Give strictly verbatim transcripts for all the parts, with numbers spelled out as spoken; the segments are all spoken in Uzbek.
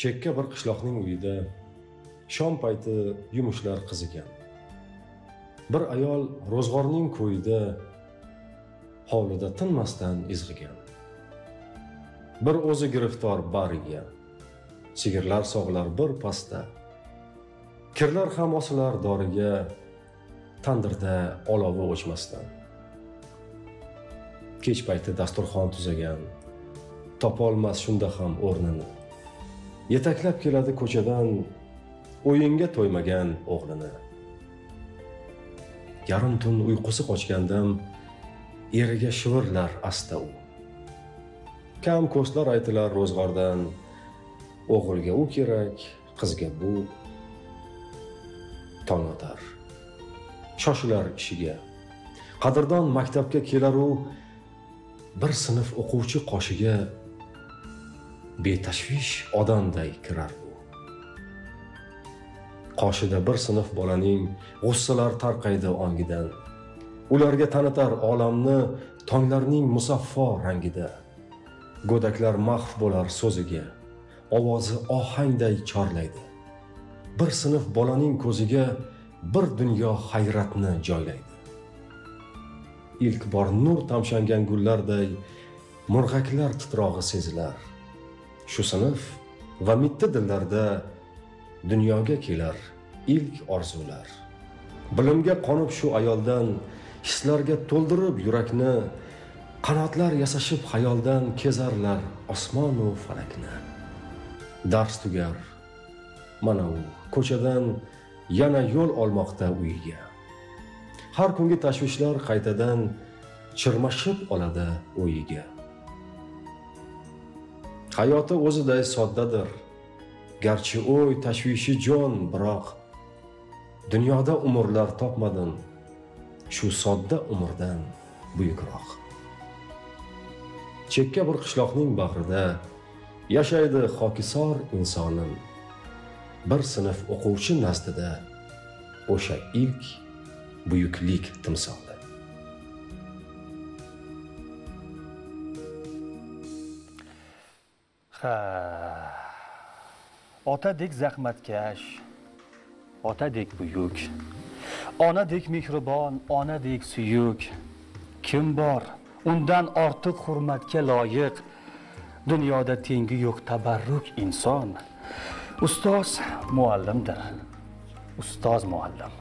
Chekka bir qishloqning uyida shom payti yumushlar qizigan. Bir ayol ro'zg'orning ko'yida hovlida tinmasdan izg'igan. Bir o'zi giriftor bariga, sigirlar sog'lar bir pasta. Kirlar ham osilar doriga, tandirda olovi o'chmasdan. Kech payti dasturxon tuzagan, topolmas shunda ham o'rnini. Yetaklab keladi ko'chadan o'yinga to'ymagan o'g'lini. Yarim tun uyqusi qochgandan eriga shivirlar asta u. Kam ko'slar aytilar ro'zg'ordan, o'g'ilga u kerak, qizga bu. Tong otar, shoshilar ishiga. Qadrdon maktabga kelar u, bir sinf o'quvchi qoshiga betashvish odamday kirar u. Qoshida bir sinf bolaning g'ussalar tarqaydi ongidan. Ularga tanitar olamni tonglarning musaffo rangida. Go'daklar mahv bo'lar so'ziga, ovozi ohangday chorlaydi. Bir sinf bolaning ko'ziga bir dunyo hayratni joylaydi. İlk bor nur tamshangan gullarday murg'aklar titrog'i sezilar. Shu sinf va mitti dillarda dunyoga kelar ilk orzular. Bilimga qonib shu ayoldan hislarga to'ldirib yurakni, qanotlar yasashib xayoldan kezarlar osmon va falakni. Dars tugar, mana u ko'chadan yana yo'l olmoqda uyiga. Har kungi tashvishlar qaytadan chirmashib oladi o'yiga. Hayoti o'ziday soddadir, garchi o'y tashvishi jon, biroq dunyoda umrlar topmadim, shu sodda umrdan buyukroq. Chekka bir qishloqning bag'rida yashaydi xokisor insonim. Bir sinf o'quvchi nazdida o'sha ilk buyuklik timsoli. Ha. Otadek zahmatkash, otadek buyuk, onadek mehribon, onadek suyuk. Kim bor undan ortiq hurmatga loyiq? Dunyoda tengi yo'q tabarruk inson. Ustoz muallimdir. Ustoz muallim.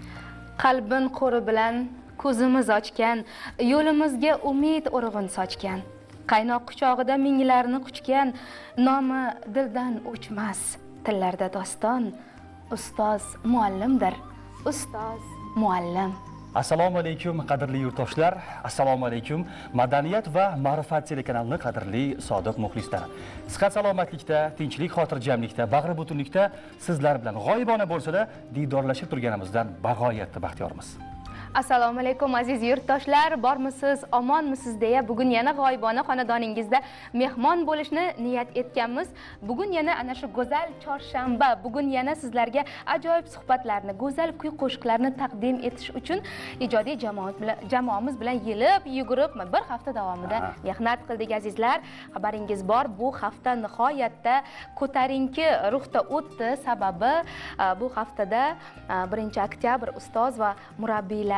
Qalbin qo'ri bilan ko'zimiz ochgan, yo'limizga umid urug'in sochgan. Qaynoq quchog'ida minglarni quchgan, nomi dildan o'chmas. Tillarda doston, ustoz muallimdir. Ustoz muallim. Assalomu alaykum qadrli yurtdoshlar. Assalomu alaykum Madaniyat va Ma'rifat telekanalining qadrli sodiq muxlislari. Sihat salomatlikda, tinchlik, xotirjamlikda, bag'ri butunlikda sizlar bilan g'oyibona bo'lsa-da diydorlashib turganimizdan bag'oyatda baxtiyormiz. Assalomu alaykum aziz yurtdoshlar, bormisiz, omonmisiz deya bugun yana g'oyibona xonadoningizda mehmon bo'lishni niyat etganmiz. Bugun yana ana shu go'zal chorshanba, bugun yana sizlarga ajoyib suhbatlarni, go'zal kuy-qo'shiqlarni taqdim etish uchun ijodiy jamoat bilan jamoamiz bilan yelib, yugurib bir hafta davomida mehnat qildik azizlar. Xabaringiz bor, bu hafta nihoyatda ko'tarinki ruhda o'tdi. Sababi bu haftada birinchi oktyabr ustoz va murabbiylar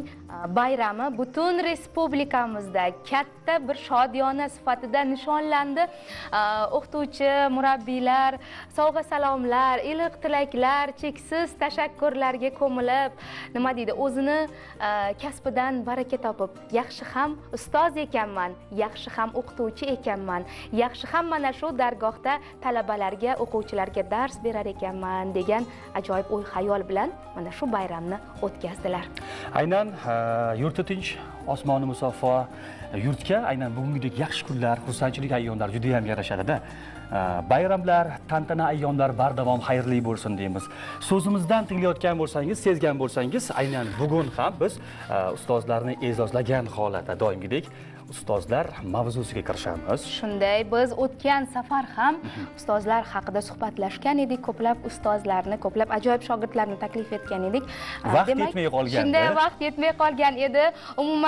bayrami butun respublikamizda katta bir shodiyona sifatida nishonlandi. O'qituvchi, murabbiylar sovg'a salomlar, iliq tilaklar, cheksiz tashakkurlarga ko'milib, nima deydi, o'zini kasbidan baraka topib, yaxshi ham ustoz ekanman, yaxshi ham o'qituvchi ekanman, yaxshi ham mana shu dargohda talabalarga, o'quvchilarga dars berar ekanman degan ajoyib o'y xayol bilan mana shu bayramni o'tkazdilar. Aynan yurti tinch, osmoni musaffo yurtga aynan bugungidek yaxshi kunlar, xursandchilik ayyomlar juda ham yarashadi-da. Bayramlar, tantana ayyomlar bardavom xayrli bo'lsin deymiz. So'zimizdan tinglayotgan bo'lsangiz, sezgan bo'lsangiz, aynan bugun ham biz ustozlarni e'zozlagan holatda doimgidek ustozlar mavzusiga kirishamiz. Shunday, biz o'tgan safar ham ustozlar haqida suhbatlashgan edik, ko'plab ustozlarni, ko'plab ajoyib shogirdlarni taklif etgan edik. Vaqt yetmay qolgandi. Shunday vaqt yetmay qolgan edi. Umuman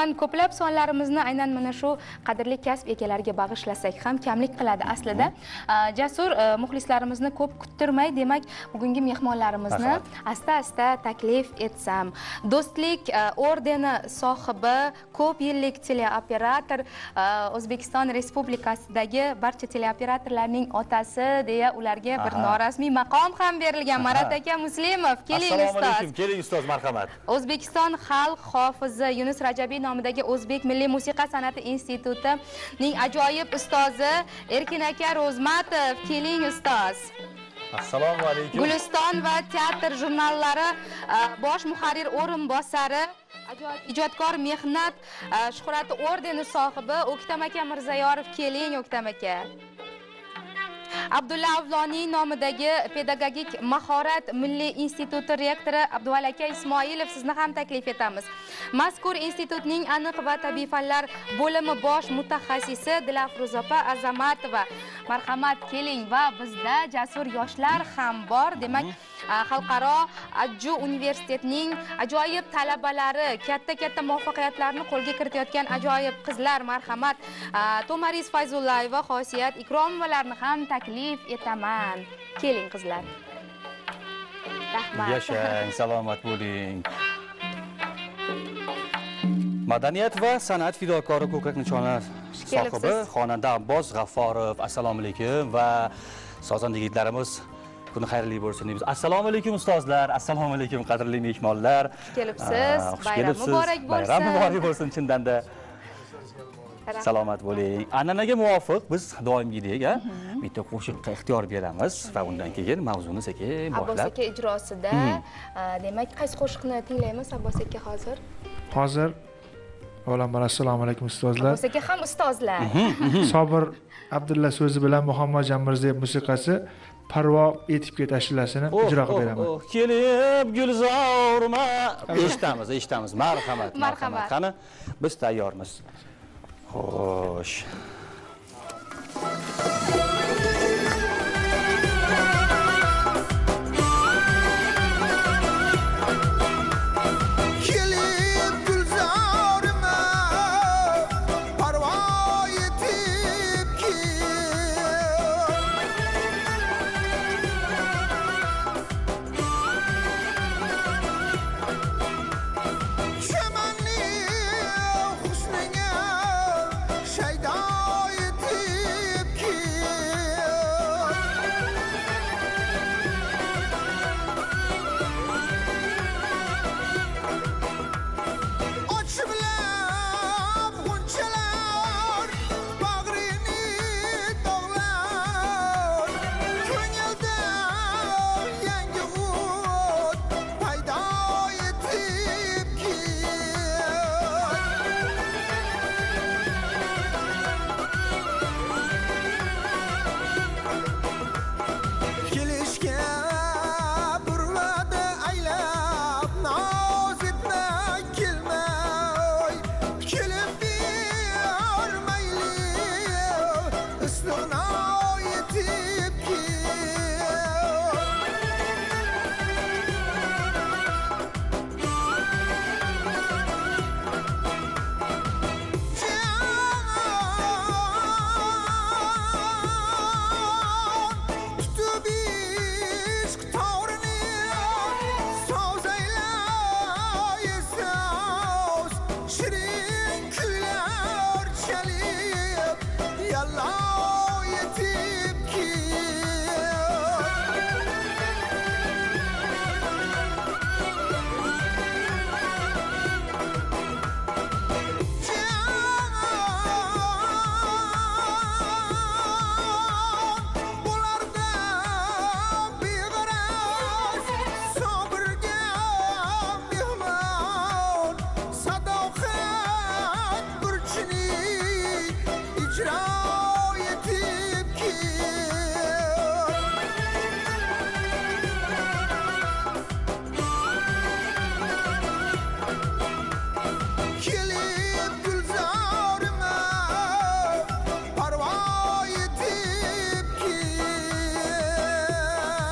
umuman ko'plab sonlarimizni aynan mana shu qadrli kasb egalariga bag'ishlasak ham kamlik qiladi aslida. Jasur, muxlislarimizni ko'p kuttirmay, demak, bugungi mehmonlarimizni asta-asta taklif etsam. Do'stlik ordeni sohibi, ko'p yillik teleoperator, O'zbekiston Respublikasidagi barcha teleoperatorlarning otasi deya ularga bir norasmiy maqom ham berilgan Marat aka Muslimov. Keling ustoz. Assalomu alaykum. Keling ustoz, marhamat. O'zbekiston xalq hofizi Yunus Rajabiy nomidagi O'zbek Milliy musiqa san'ati institutining ajoyib ustozi Erkin aka Ro'zmatov. Keling ustoz. Assalomu alaykum. Guliston va teatr jurnallari bosh muharrir o'rinbosari, ajoyib ijodkor mehnat shuhrati ordeni sohibi O'ktam aka Mirzayorov. Keling O'ktam aka. Abdulla Avloniy nomidagi pedagogik mahorat milliy instituti rektori Abduvali aka Ismoilov, sizni ham taklif etamiz. Mazkur institutning aniq va tabiiy fanlar bo'limi bosh mutaxassisi Dilafruza opa Azamatova. Marhamat, keling. Va bizda jasur yoshlar ham bor. Demak, xalqaro Ajju universitetining ajoyib talabalari, katta-katta muvaffaqiyatlarni qo'lga kiritayotgan ajoyib qizlar. Marhamat, Tomariz Fayzullayeva, Xosiyat Ikromovalarni ham taklif etaman. Keling qizlar. Rahmat. Yashang, salomat bo'ling. Madaniyat va san'at fidokori ko'krak nishoni sohibi xonanda Abbos G'afforov. Assalomu alaykum va sozanda yigitlarimiz kuni xayrli bo'lsin deymiz. Assalomu alaykum ustozlar, assalomu alaykum qadrli mehmonlar. Kelibsiz. Bayram muborak bo'lsin. Bayram muborak bo'lsin chindan-da. Salomat bo'ling. An'anaga muvofiq biz doimgidek, a, bitta qo'shiqqa ixtiyor beramiz va undan keyin mavzuni sekin boshlab. Abbos aka ijrosida, demak, qaysi qo'shiqni tinglaymiz Abbos aka hozir? Hozir avvalambor assalomu alaykum ustozlar. Abbos aka ham ustozlar. Sobir Abdulla so'zi bilan Muhammadjon Mirzayev musiqasi Parvo etib ket ashulasini ijro qilib beraman. Kelib gulzorma. Eshitamiz, eshitamiz. Marhamat, marhamat. Qani, biz tayyormiz. Xo'sh.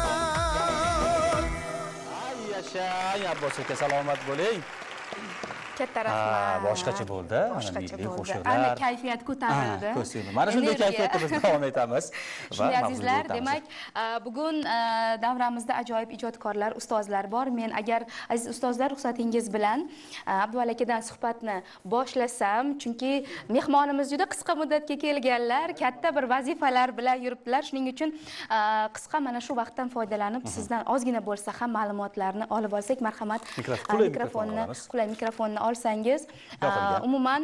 Abbos aka, salomat bo'ling. Katta rahmat. Boshqacha bo'ldi. Boshqacha Milliy bo'ldi. qo'shiqlar. Ana kayfiyat ko'tarildi. Ko'rsinglar. Mana shunday kayfiyatda biz davom etamiz. Shunday azizlar, demak, bugun davramizda ajoyib ijodkorlar, ustozlar bor. Men agar aziz ustozlar ruxsatingiz bilan Abduvali akadan suhbatni boshlasam, chunki mehmonimiz juda qisqa muddatga kelganlar, katta bir vazifalar bilan yuribdilar. Shuning uchun qisqa mana shu vaqtdan foydalanib sizdan ozgina bo'lsa ham ma'lumotlarni olib olsak, marhamat, mikrofonni, qulay mikrofonni olsangiz. Umuman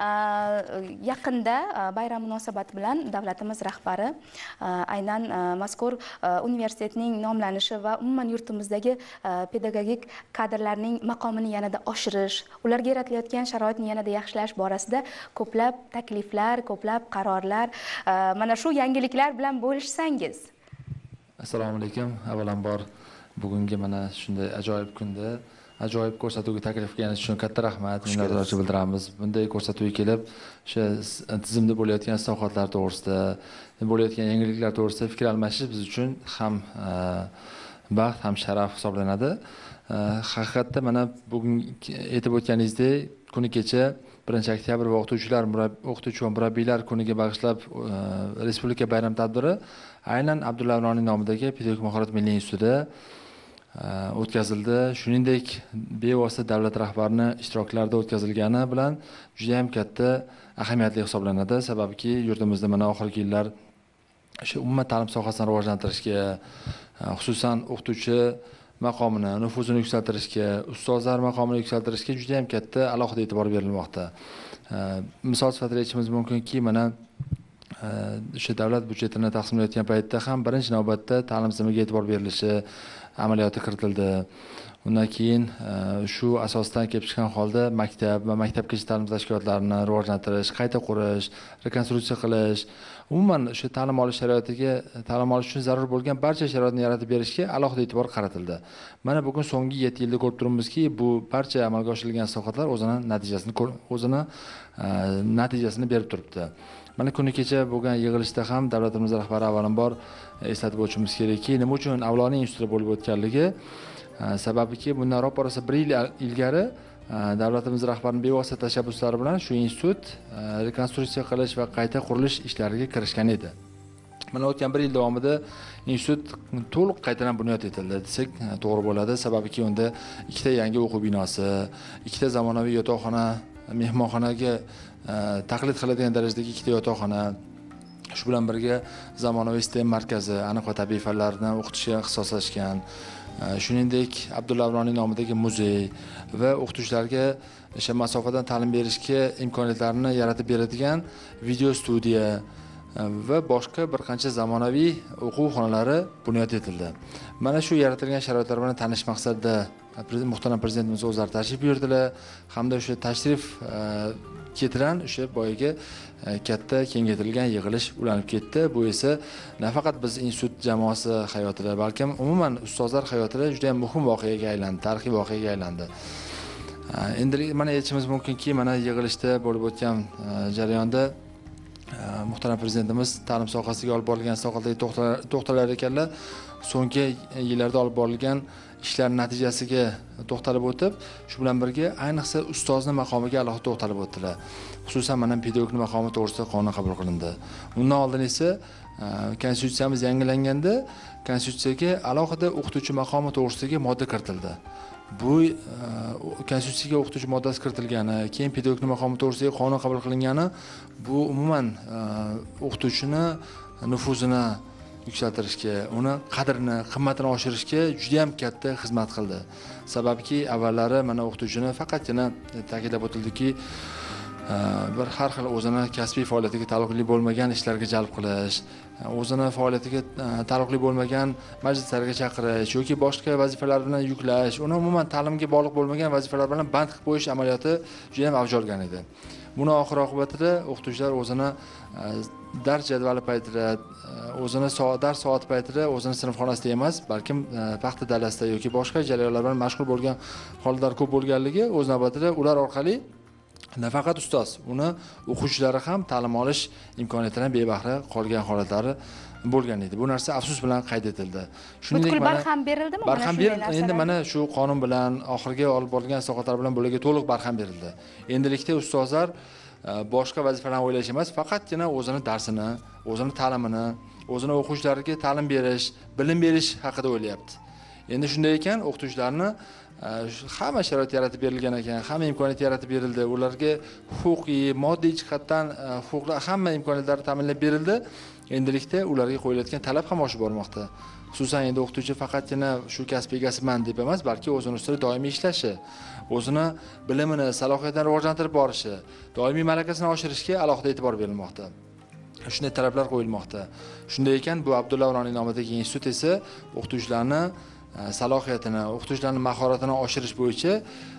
yaqinda bayram munosabati bilan davlatimiz rahbari aynan mazkur universitetning nomlanishi va umuman yurtimizdagi pedagogik kadrlarning maqomini yanada oshirish, ularga yaratilayotgan sharoitni yanada yaxshilash borasida ko'plab takliflar, ko'plab qarorlar, mana shu yangiliklar bilan bo'lishsangiz. Assalomu alaykum. Avvalambor bugungi mana shunday ajoyib kunda ajoyib ko'rsatuvga taklif qilganingiz uchun katta rahmat, minnatdorchilik bildiramiz. Bunday ko'rsatuvga kelib, o'sha tizimda bo'layotgan islohotlar to'g'risida, bo'layotgan yangiliklar to'g'risida fikr almashish biz uchun ham baxt, ham sharaf hisoblanadi. Haqiqatda mana bugun aytib o'tganingizdek, kuni kecha birinchi oktyabr va o'qituvchilar, o'qituvchi va murabbiylar kuniga bag'ishlab respublika bayram tadbiri aynan Abdulla Avloniy nomidagi Pedagogik mahorat milliy institutida o'tkazildi. Shuningdek, bevosita davlat rahbarining ishtiroklarida o'tkazilgani bilan juda ham katta ahamiyatli hisoblanadi. Sababki yurtimizda mana oxirgi yillar o'sha umuman ta'lim sohasini rivojlantirishga, xususan o'qituvchi maqomini, nufuzini yuksaltirishga, ustozlar maqomini yuksaltirishga juda ham katta alohida e'tibor berilmoqda. Misol sifatida aytishimiz mumkinki, mana o'sha davlat byudjetini taqsimlayotgan paytda ham birinchi navbatda ta'lim tizimiga e'tibor berilishi amaliyoti kiritildi. Undan keyin shu asosdan kelib chiqqan holda maktab va maktabgacha ta'lim tashkilotlarini rivojlantirish, qayta qurish, rekonstruksiya qilish, umuman o'sha ta'lim olish sharoitiga, ta'lim olish uchun zarur bo'lgan barcha sharoitni yaratib berishga alohida e'tibor qaratildi. Mana bugun so'nggi yetti yilda ko'rib turibmizki, bu barcha amalga oshirilgan islohotlar o'zini natijasini o'zini natijasini berib turibdi. Mana kuni kecha bo'lgan yig'ilishda ham davlatimiz rahbari avvalambor eslatib o'tishimiz kerakki, nima uchun Avloniy institutida bo'lib o'tganligi, sababiki bundan ro'parasi bir yil ilgari davlatimiz rahbarining bevosita tashabbuslari bilan shu institut rekonstruksiya qilish va qayta qurilish ishlariga kirishgan edi. Mana o'tgan bir yil davomida institut to'liq qaytadan bunyod etildi desak to'g'ri bo'ladi, sababki unda ikkita yangi o'quv binosi, ikkita zamonaviy yotoqxona, mehmonxonaga taqlid qiladigan darajadagi ikkita yotoqxona, shu bilan birga zamonaviy STEM markazi, aniq va tabiiy fanlarni o'qitishga ixtisoslashgan, shuningdek Abdulla Avloniy nomidagi muzey va o'qituvchilarga o'sha masofadan ta'lim berishga imkoniyatlarini yaratib beradigan video studiya va boshqa bir qancha zamonaviy o'quv xonalari bunyod etildi. Mana shu yaratilgan sharoitlar bilan tanish maqsadida muhtaram prezidentimiz o'zlari tashrif buyurdilar hamda o'sha tashrif ketidan o'sha boyaga katta kengaytirilgan yig'ilish ulanib ketdi. Bu esa nafaqat biz institut jamoasi hayotida, balkim umuman ustozlar hayotida juda ham muhim voqeaga aylandi, tarixiy voqeaga aylandi. Endi mana aytishimiz mumkinki, mana yig'ilishda bo'lib o'tgan jarayonda muhtaram prezidentimiz ta'lim sohasiga olib borilgan sohalarga to'xtalar ekanlar. So'nggi yillarda olib borilgan ishlar natijasiga to'xtalib o'tib, shu bilan birga ayniqsa ustozni maqomiga alohida to'xtalib o'tdilar. Xususan mana pedagogning maqomi to'g'risida qonun qabul qilindi. Undan oldin esa konstitutsiyamiz yangilanganda konstitutsiyaga alohida o'qituvchi maqomi to'g'risidagi modda kiritildi. Bu konstitutsiyaga o'qituvchi moddasi kiritilgani, keyin pedagogning maqomi to'g'risidagi qonun qabul qilingani, bu umuman o'qituvchini nufuzini yuksaltirishga, uni qadrini, qimmatini oshirishga juda ham katta xizmat qildi. Sababki avvallari mana o'qituvchini faqatgina ta'kidlab o'tildiki, bir har xil o'zini kasbiy faoliyatiga taalluqli bo'lmagan ishlarga jalb qilish, o'zini faoliyatiga taalluqli bo'lmagan majlislarga chaqirish yoki boshqa vazifalar bilan yuklash, uni umuman ta'limga bog'liq bo'lmagan vazifalar bilan band qilib qo'yish amaliyoti juda ham avj olgan edi. Buni oxir oqibatida o'qituvchilar o'zini dars jadvali paytida, o'zini dars soat paytida o'zini sinfxonasida emas, balkim paxta dalasida yoki boshqa jarayonlar bilan mashg'ul bo'lgan holatlar ko'p bo'lganligi o'z navbatida ular orqali nafaqat ustoz, uni o'quvchilari ham ta'lim olish imkoniyatidan bebahra qolgan holatlari bo'lgan edi. Bu narsa afsus bilan qayd etildi. Shuningdek, barham berildimi? Barham berildi. Endi mana shu qonun bilan oxirgi olib borilgan islohotlar bilan bo'laga to'liq barham berildi. Endilikda ustozlar boshqa vazifalarni o'ylash emas, faqatgina o'zini darsini, o'zini ta'limini, o'zini o'quvchilariga ta'lim berish, bilim berish haqida o'ylayapti. Endi shunday ekan, o'qituvchilarni hamma sharoit yaratib berilgan ekan, hamma imkoniyat yaratib berildi. Ularga huquqiy, moddiy jihatdan huquqlar, hamma imkoniyatlar ta'minlab berildi. Endilikda ularga qo'yilayotgan talab ham oshib bormoqda. Xususan endi o'qituvchi faqatgina shu kasb egasiman deb emas, balki o'zini ustida doimiy ishlashi, o'zini bilimini, salohiyatini rivojlantirib borishi, doimiy malakasini oshirishga alohida e'tibor berilmoqda. Shunday talablar qo'yilmoqda. Shunday ekan, bu Abdulla Uroniy nomidagi institut esa o'qituvchilarni salohiyatini, o'qituvchilarning mahoratini oshirish bo'yicha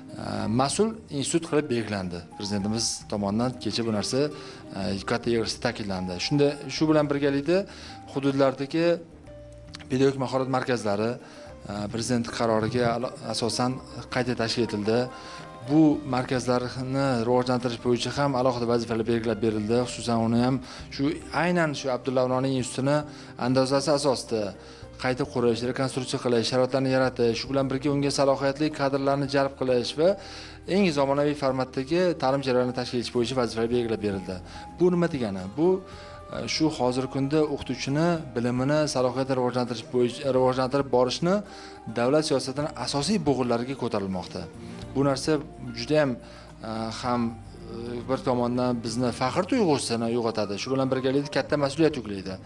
mas'ul institut qilib belgilandi. Prezidentimiz tomonidan kecha bu narsa katta yig'ilishda ta'kidlandi. Shunda shu bilan birgalikda hududlardagi pedagogik mahorat markazlari prezident qaroriga asosan qayta tashkil etildi. Bu markazlarni rivojlantirish bo'yicha ham alohida vazifalar belgilab berildi. Xususan uni ham shu aynan shu Abdulla Uroniy institutini andazasi asosida qayta qurish, rekonstruksiya qilish, sharoitlarni yaratish, shu bilan birga unga salohiyatli kadrlarni jalb qilish va eng zamonaviy formatdagi ta'lim jarayonini tashkil etish bo'yicha vazifalar belgilab berildi. Bu nima degani? Bu shu hozirgi kunda o'qituvchini bilimini, salohiyatini rivojlantirish bo'yicha rivojlantirib borishni davlat siyosatining asosiy bo'g'inlariga ko'tarilmoqda. Bu narsa juda ham ham bir tomondan bizni faxr tuyg'usini uyg'otadi. Shu bilan birgalikda katta mas'uliyat yuklaydi.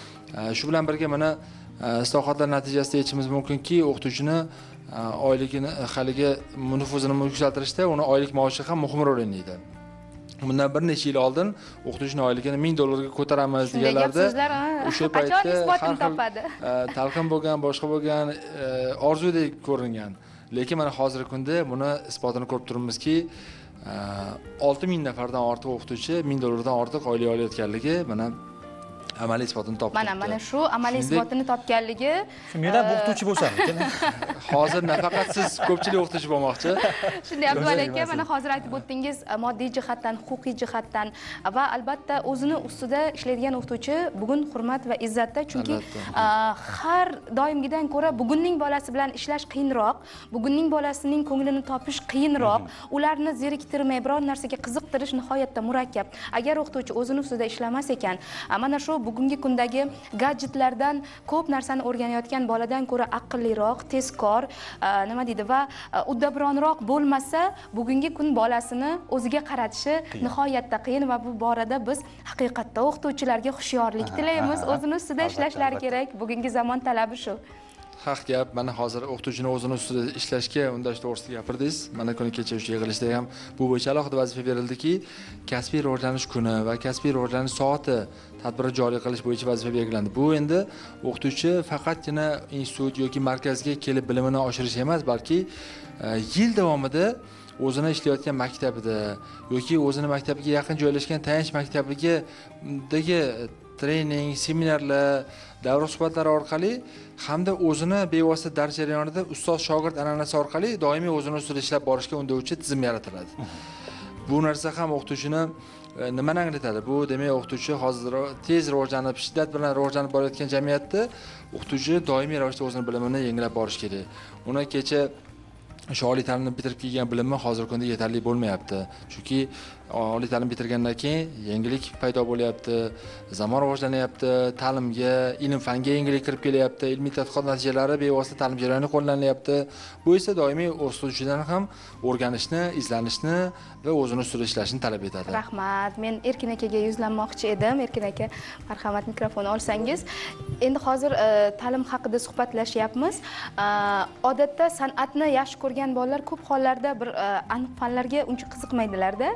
Shu bilan birga mana islohotlar natijasida aytishimiz mumkinki, o'qituvchini oyligini haligi nufuzini yuksaltirishda uni oylik maoshi ham muhim rol o'ynaydi. Bundan bir necha yil oldin o'qituvchining oyligini ming dollarga ko'taramiz deganlarda o'sha paytda har xil talqin bo'lgan, boshqa bo'lgan orzudek ko'ringan. Lekin mana hozirgi kunda buni isbotini ko'rib turibmizki, olti ming nafardan ortiq o'qituvchi ming dollardan ortiq oylik olayotganligi mana amaliy isbotini topdi. Mana mana shu amaliy isbotini topganligi. Shu men ham o'qituvchi bo'lsam ekan. Hozir nafaqat siz ko'pchilik o'qituvchi bo'lmoqchi. Shunday Abdulla aka, mana hozir aytib o'tdingiz, moddiy jihatdan, huquqiy jihatdan va albatta o'zini ustida ishlaydigan o'qituvchi bugun hurmat va izzatda, chunki har doimgidan ko'ra bugunning bolasi bilan ishlash qiyinroq, bugunning bolasining ko'nglini topish qiyinroq, ularni zeriktirmay biror narsaga qiziqtirish nihoyatda murakkab. Agar o'qituvchi o'zini ustida ishlamas ekan, mana shu bugungi kundagi gadjetlardan ko'p narsani o'rganayotgan boladan ko'ra aqlliroq, tezkor, nima deydi va uddabronroq bo'lmasa, bugungi kun bolasini o'ziga qaratishi nihoyatda qiyin va bu borada biz haqiqatda o'qituvchilarga hushyorlik tilaymiz. O'zini ustida ishlashlari kerak. Bugungi zamon talabi shu. Haq gap. Mana hozir o'qituvchini o'zini ustida ishlashga undash to'g'risida gapirdingiz. Mana kuni kecha o'sha yig'ilishda ham bu bo'yicha alohida vazifa berildiki, kasbiy rivojlanish kuni va kasbiy rivojlanish soati tadbiri joriy qilish bo'yicha vazifa belgilandi. Bu endi o'qituvchi faqatgina institut yoki markazga kelib bilimini oshirish emas, balki yil davomida o'zini ishlayotgan maktabida yoki o'zini maktabiga yaqin joylashgan tayanch maktabidagi trening, seminarlar, davra suhbatlari orqali hamda o'zini bevosita dars jarayonida ustoz shogird an'anasi orqali doimiy o'zini ustida ishlab borishga undovchi tizim yaratiladi. Bu narsa ham o'qituvchini nimani anglatadi? Bu demak o'qituvchi hozir tez rivojlanib, shiddat bilan rivojlanib borayotgan jamiyatda o'qituvchi doimiy ravishda o'zini bilimini yangilab borish kerak. Uni kecha o'sha oliy ta'limni bitirib kelgan bilimi hozirgi kunda yetarli bo'lmayapti. Chunki oliy ta'lim bitirgandan keyin yangilik paydo bo'lyapti, zamon rivojlanyapti, ta'limga, ilm-fanga yangilik kirib kelyapti, ilmiy tadqiqot natijalari bevosita ta'lim jarayonida qo'llanilyapti. Bu esa doimiy o'qituvchidan ham o'rganishni, izlanishni va o'zini ustida ishlashni talab etadi. Rahmat. Men Erkin akaga yuzlanmoqchi edim. Erkin aka, marhamat mikrofonni olsangiz. Endi hozir ta'lim haqida suhbatlashyapmiz. Odatda san'atni yaxshi ko'rgan bolalar ko'p hollarda bir aniq fanlarga uncha qiziqmaydilar-da.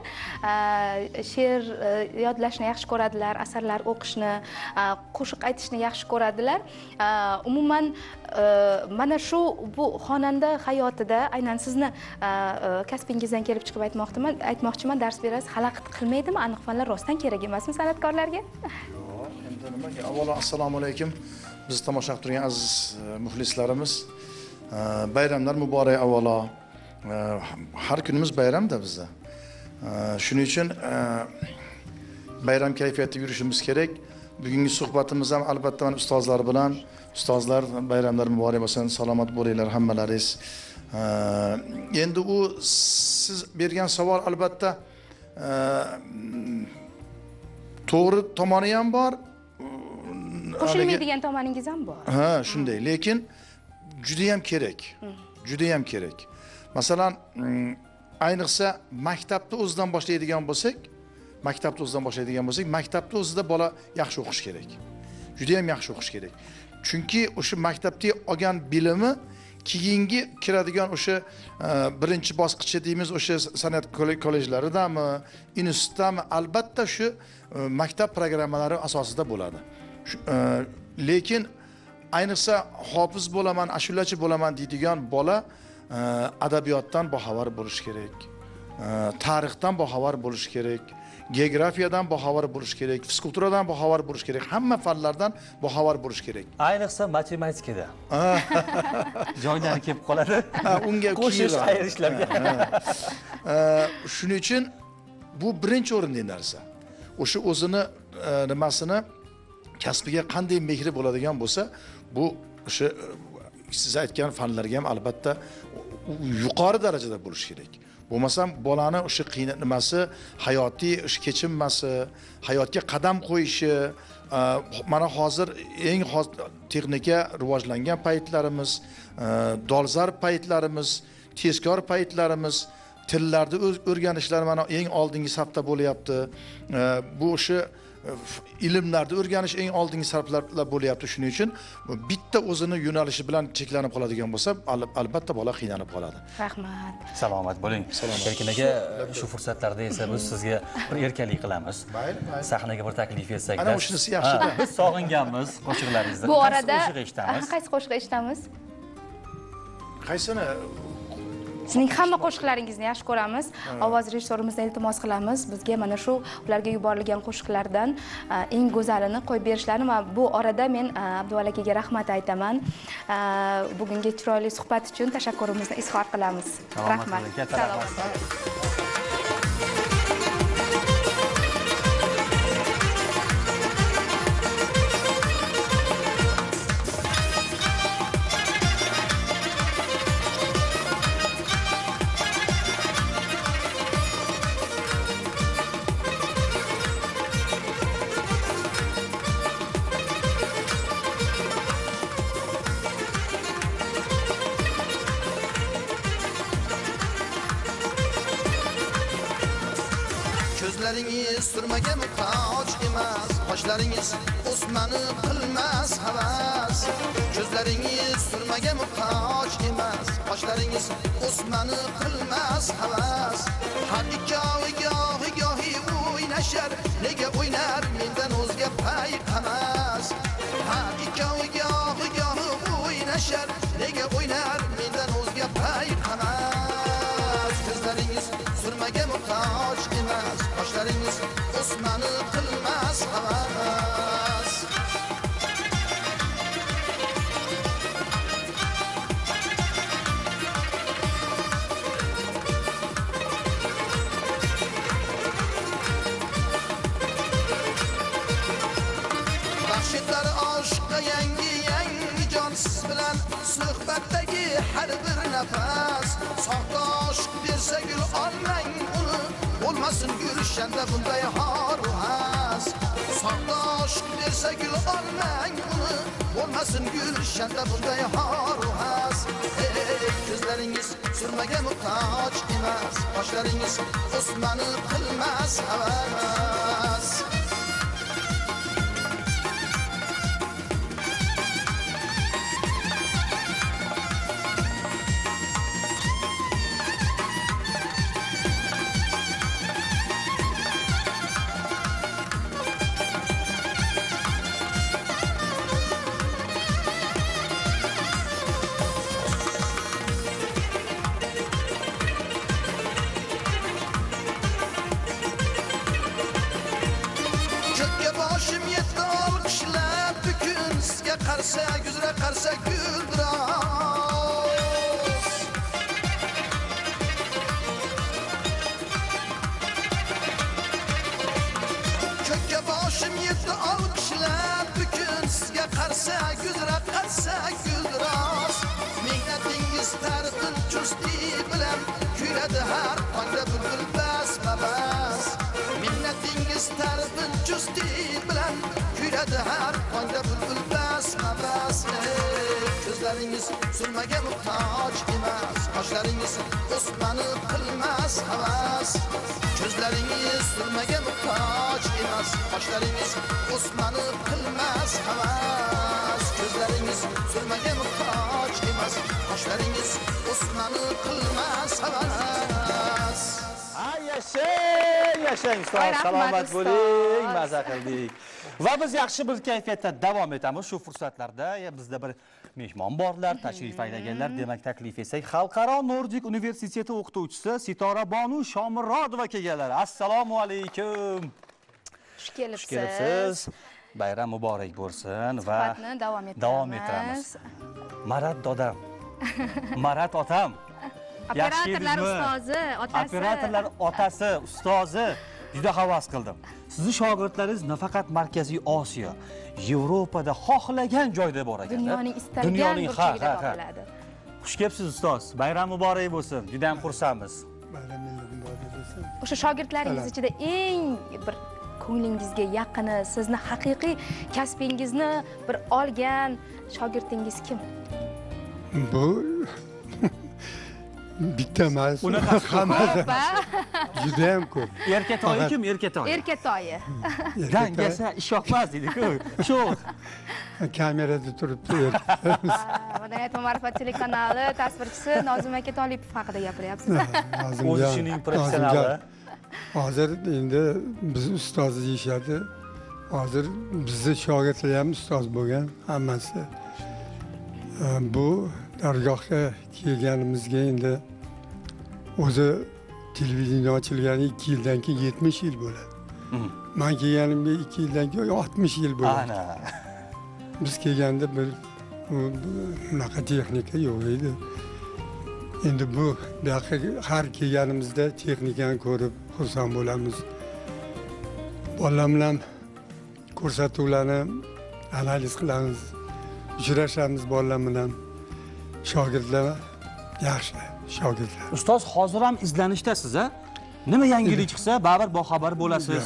She'r yodlashni yaxshi ko'radilar, asarlar o'qishni, qo'shiq aytishni yaxshi ko'radilar. Umuman mana shu bu xonanda hayotida aynan sizni kasbingizdan kelib chiqib aytmoqchiman, aytmoqchiman, dars berasiz, xalaqit qilmaydimi? Aniq fanlar rostdan kerak emasmi san'atkorlarga? Yo'q, endi nimaga? Avvalo assalomu alaykum. Bizni tomosha qilib turgan aziz muxlislarimiz. Bayramlar muborak avvalo. Har kunimiz bayramda bizda. Shuning uchun bayram kayfiyatida yurishimiz kerak. Bugungi suhbatimiz ham albatta mana ustozlar bilan, ustozlar bayramlar muborak bo'lsin, salomat bo'linglar hammalaringiz. Endi u siz bergan savol albatta to'g'ri tomoni ham bor. Qo'shilmaydigan tomoningiz ham bor. Ha, shunday. Lekin juda ham kerak. Juda ham kerak. Masalan, ayniqsa maktabni o'zidan boshlaydigan bo'lsak, maktabni o'zidan boshlaydigan bo'lsak, maktabni o'zida bola yaxshi o'qish kerak. Juda ham yaxshi o'qish kerak. Chunki o'sha maktabda olgan bilimi keyingi kiradigan o'sha birinchi bosqichi deymiz, o'sha san'at kollejlaridami, institutdami, albatta shu maktab programmalari asosida bo'ladi. Lekin ayniqsa hofiz bo'laman, ashulachi bo'laman deydigan bola adabiyotdan boxabar bo'lish kerak. Tarixdan boxabar bo'lish kerak. Geografiyadan boxabar bo'lish kerak, fizkulturadan boxabar bo'lish kerak, hamma fanlardan boxabar bo'lish kerak. Ayniqsa matematikada. Joydan kelib qoladi. Unga qo'shish, ayirishlarga. Shuning uchun bu birinchi o'rinli narsa. O'sha o'zini nimasini kasbiga qanday mehri bo'ladigan bo'lsa, bu o'sha siz aytgan fanlarga ham albatta yuqori darajada bo'lish kerak. Bo'lmasam bolani o'sha qiyin nimasi, hayotiy o'sha kechinmasi, hayotga qadam qo'yishi, mana hozir eng texnika rivojlangan paytlarimiz, dolzarb paytlarimiz, tezkor paytlarimiz, tillarni o'rganishlar mana eng oldingi safda bo'lyapti. Bu o'sha ilmlarni o'rganish eng oldingi sarflar bo'lyapti. Shuning uchun bitta o'zini yo'nalishi bilan cheklanib qoladigan bo'lsa, albatta bola qiynalib qoladi. Rahmat. Salomat bo'ling. Erkin aka, shu fursatlarda esa biz sizga bir erkalik qilamiz. Sahnaga bir taklif etsak. Ana shunisi yaxshi-da. Biz sog'inganmiz qo'shiqlaringizni. Bu orada qaysi qo'shiq eshitamiz? qaysi qo'shiq eshitamiz? Qaysini? Sizning hamma qo'shiqlaringizni yaxshi ko'ramiz. Ovoz rejissorimizdan iltimos qilamiz. Bizga mana shu ularga yuborilgan qo'shiqlardan eng go'zalini qo'yib berishlarini va bu orada men Abduvali akaga rahmat aytaman. Bugungi chiroyli suhbat uchun tashakkurimizni izhor qilamiz. Rahmat. Salomat. Ko'zlaringiz surmaga muhtoj emas, qoshlaringiz o'smani qilmas havas. Ko'zlaringiz surmaga muhtoj emas, qoshlaringiz o'smani qilmas havas. Har ikkovi gohi gohi o'ynashar, nega o'ynar mendan o'zga payqamas. Har ikkovi gohi gohi o'ynashar, nega o'ynar mendan o'zga payqamas. Ko'zlaringiz surmaga muhtoj emas, qoshlaringiz o'smani qilmas havas. Baxshitlar oshqqa yangi yangi jon, siz bilan suhbatdagi har bir nafas. Soxta oshq bersa gul olmang uni, bo'lmasin gulshanda bunday har va has. Soxta oshq bersa gul olmang uni, bo'lmasin gulshanda bunday har va has. Ko'zlaringiz surmaga muhtoj emas, qoshlaringiz o'smani qilmas havas. Qarsa güzra qarsa guldiroz. yurtga boshim yetdi olqishlab bugun sizga qarsa gulra qarsa guldiroz mehnatingiz ta'rifin chusti bilan kuyladi har tongda bulbul bas bas mehnatingiz ta'rifin chusti bilan kuyladi har tongda bulbul bas bas ko'zlaringiz zulmaga muhtoj emas qoshlaringiz o'smani qilmas havas ko'zlaringiz zulmaga muhtoj emas qoshlaringiz o'smani qilmas havas ko'zlaringiz zulmaga muhtoj emas qoshlaringiz o'smani qilmas havas yashang yashang ustoz salomat bo'ling maza qildik va biz yaxshi bir kayfiyatda davom etamiz shu fursatlarda bizda bir mehmon borlar tashrif aylaganlar demak taklif etsak xalqaro Nordik universiteti o'qituvchisi Sitora Bonu Shomurodova kelganlar assalomu alaykum xush kelibsiz xush kelibsiz bayram muborak bo'lsin va suhbatni davom ettiramiz davom ettiramiz Marat dodam Marat otam operatorlar ustozi otasi operatorlar otasi ustozi juda havas qildim sizni shogirdlaringiz nafaqat Markaziy Osiyo Yevropada xohlagan joyda bor ekan dunyoning istalgan burchagida topiladi xush kelibsiz ustoz bayram muborak bo'lsin juda ham xursandmiz bayramingiz muborak bo'lsin o'sha shogirdlaringiz ichida eng bir ko'nglingizga yaqini sizni haqiqiy kasbingizni bir olgan shogirdingiz kim bu bitta emas hammasi juda ham ko'p erkatoyi kim erkatoyi erkatoyi dangasa ish yoqmas deydi-ku shu kamerada turibdi Madaniyat va ma'rifat telekanali tasvirchisi Nozim aka Tolipov haqida gapiryapsiz o'zi ishining professionali hozir endi biz ustoz deyishadi hozir bizni shogirdlar ham ustoz bo'lgan hammasi bu dargohga kelganimizga endi o'zi televideniya ochilgani ikki yildan keyin yetmish yil bo'ladi men kelganimga ikki yildan keyin oltmish yil bo'ladi ana biz kelganda bir bunaqa texnika yo'q edi endi bu buyoqqa har kelganimizda texnikani ko'rib xursand bo'lamiz bolalar bilan ko'rsatuvlarni analiz qilamiz uchrashamiz bolalar bilan shogirdlar yaxshi shogirdlar ustoz hozir ham izlanishdasiz a nima yangilik chiqsa baribir boxabar bo'lasiz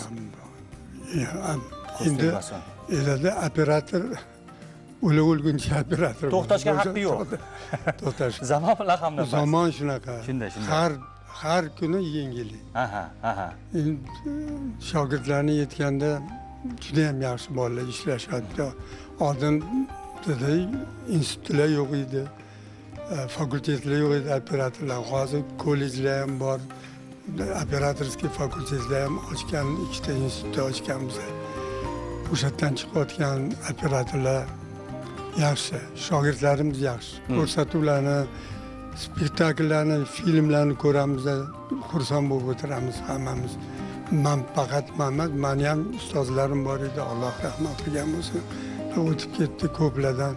endi elada operator o'la o'lguncha operator to'xtashga haqqi yo'q to'xtash zamon bilan ham nafas zamon shunaqa shunday shunday har har kuni yangilik aha aha shogirdlarni yetganda juda ham yaxshi bolalar ishlashadi oldin dedi institutlar yo'q edi fakultetlar yo'q edi operatorlar hozir kollejlar ham bor operatorskiy fakultetlar ham ochgan ikkita institutda ochganmiz o'sha yerdan chiqayotgan operatorlar yaxshi shogirdlarimiz yaxshi ko'rsatuvlarni spektakllarni filmlarni ko'ramiz xursand bo'lib o'tiramiz hammamiz man faqat man emas mani ham ustozlarim bor edi alloh rahmat qilgan bo'lsin o'tib ketdi ko'plardan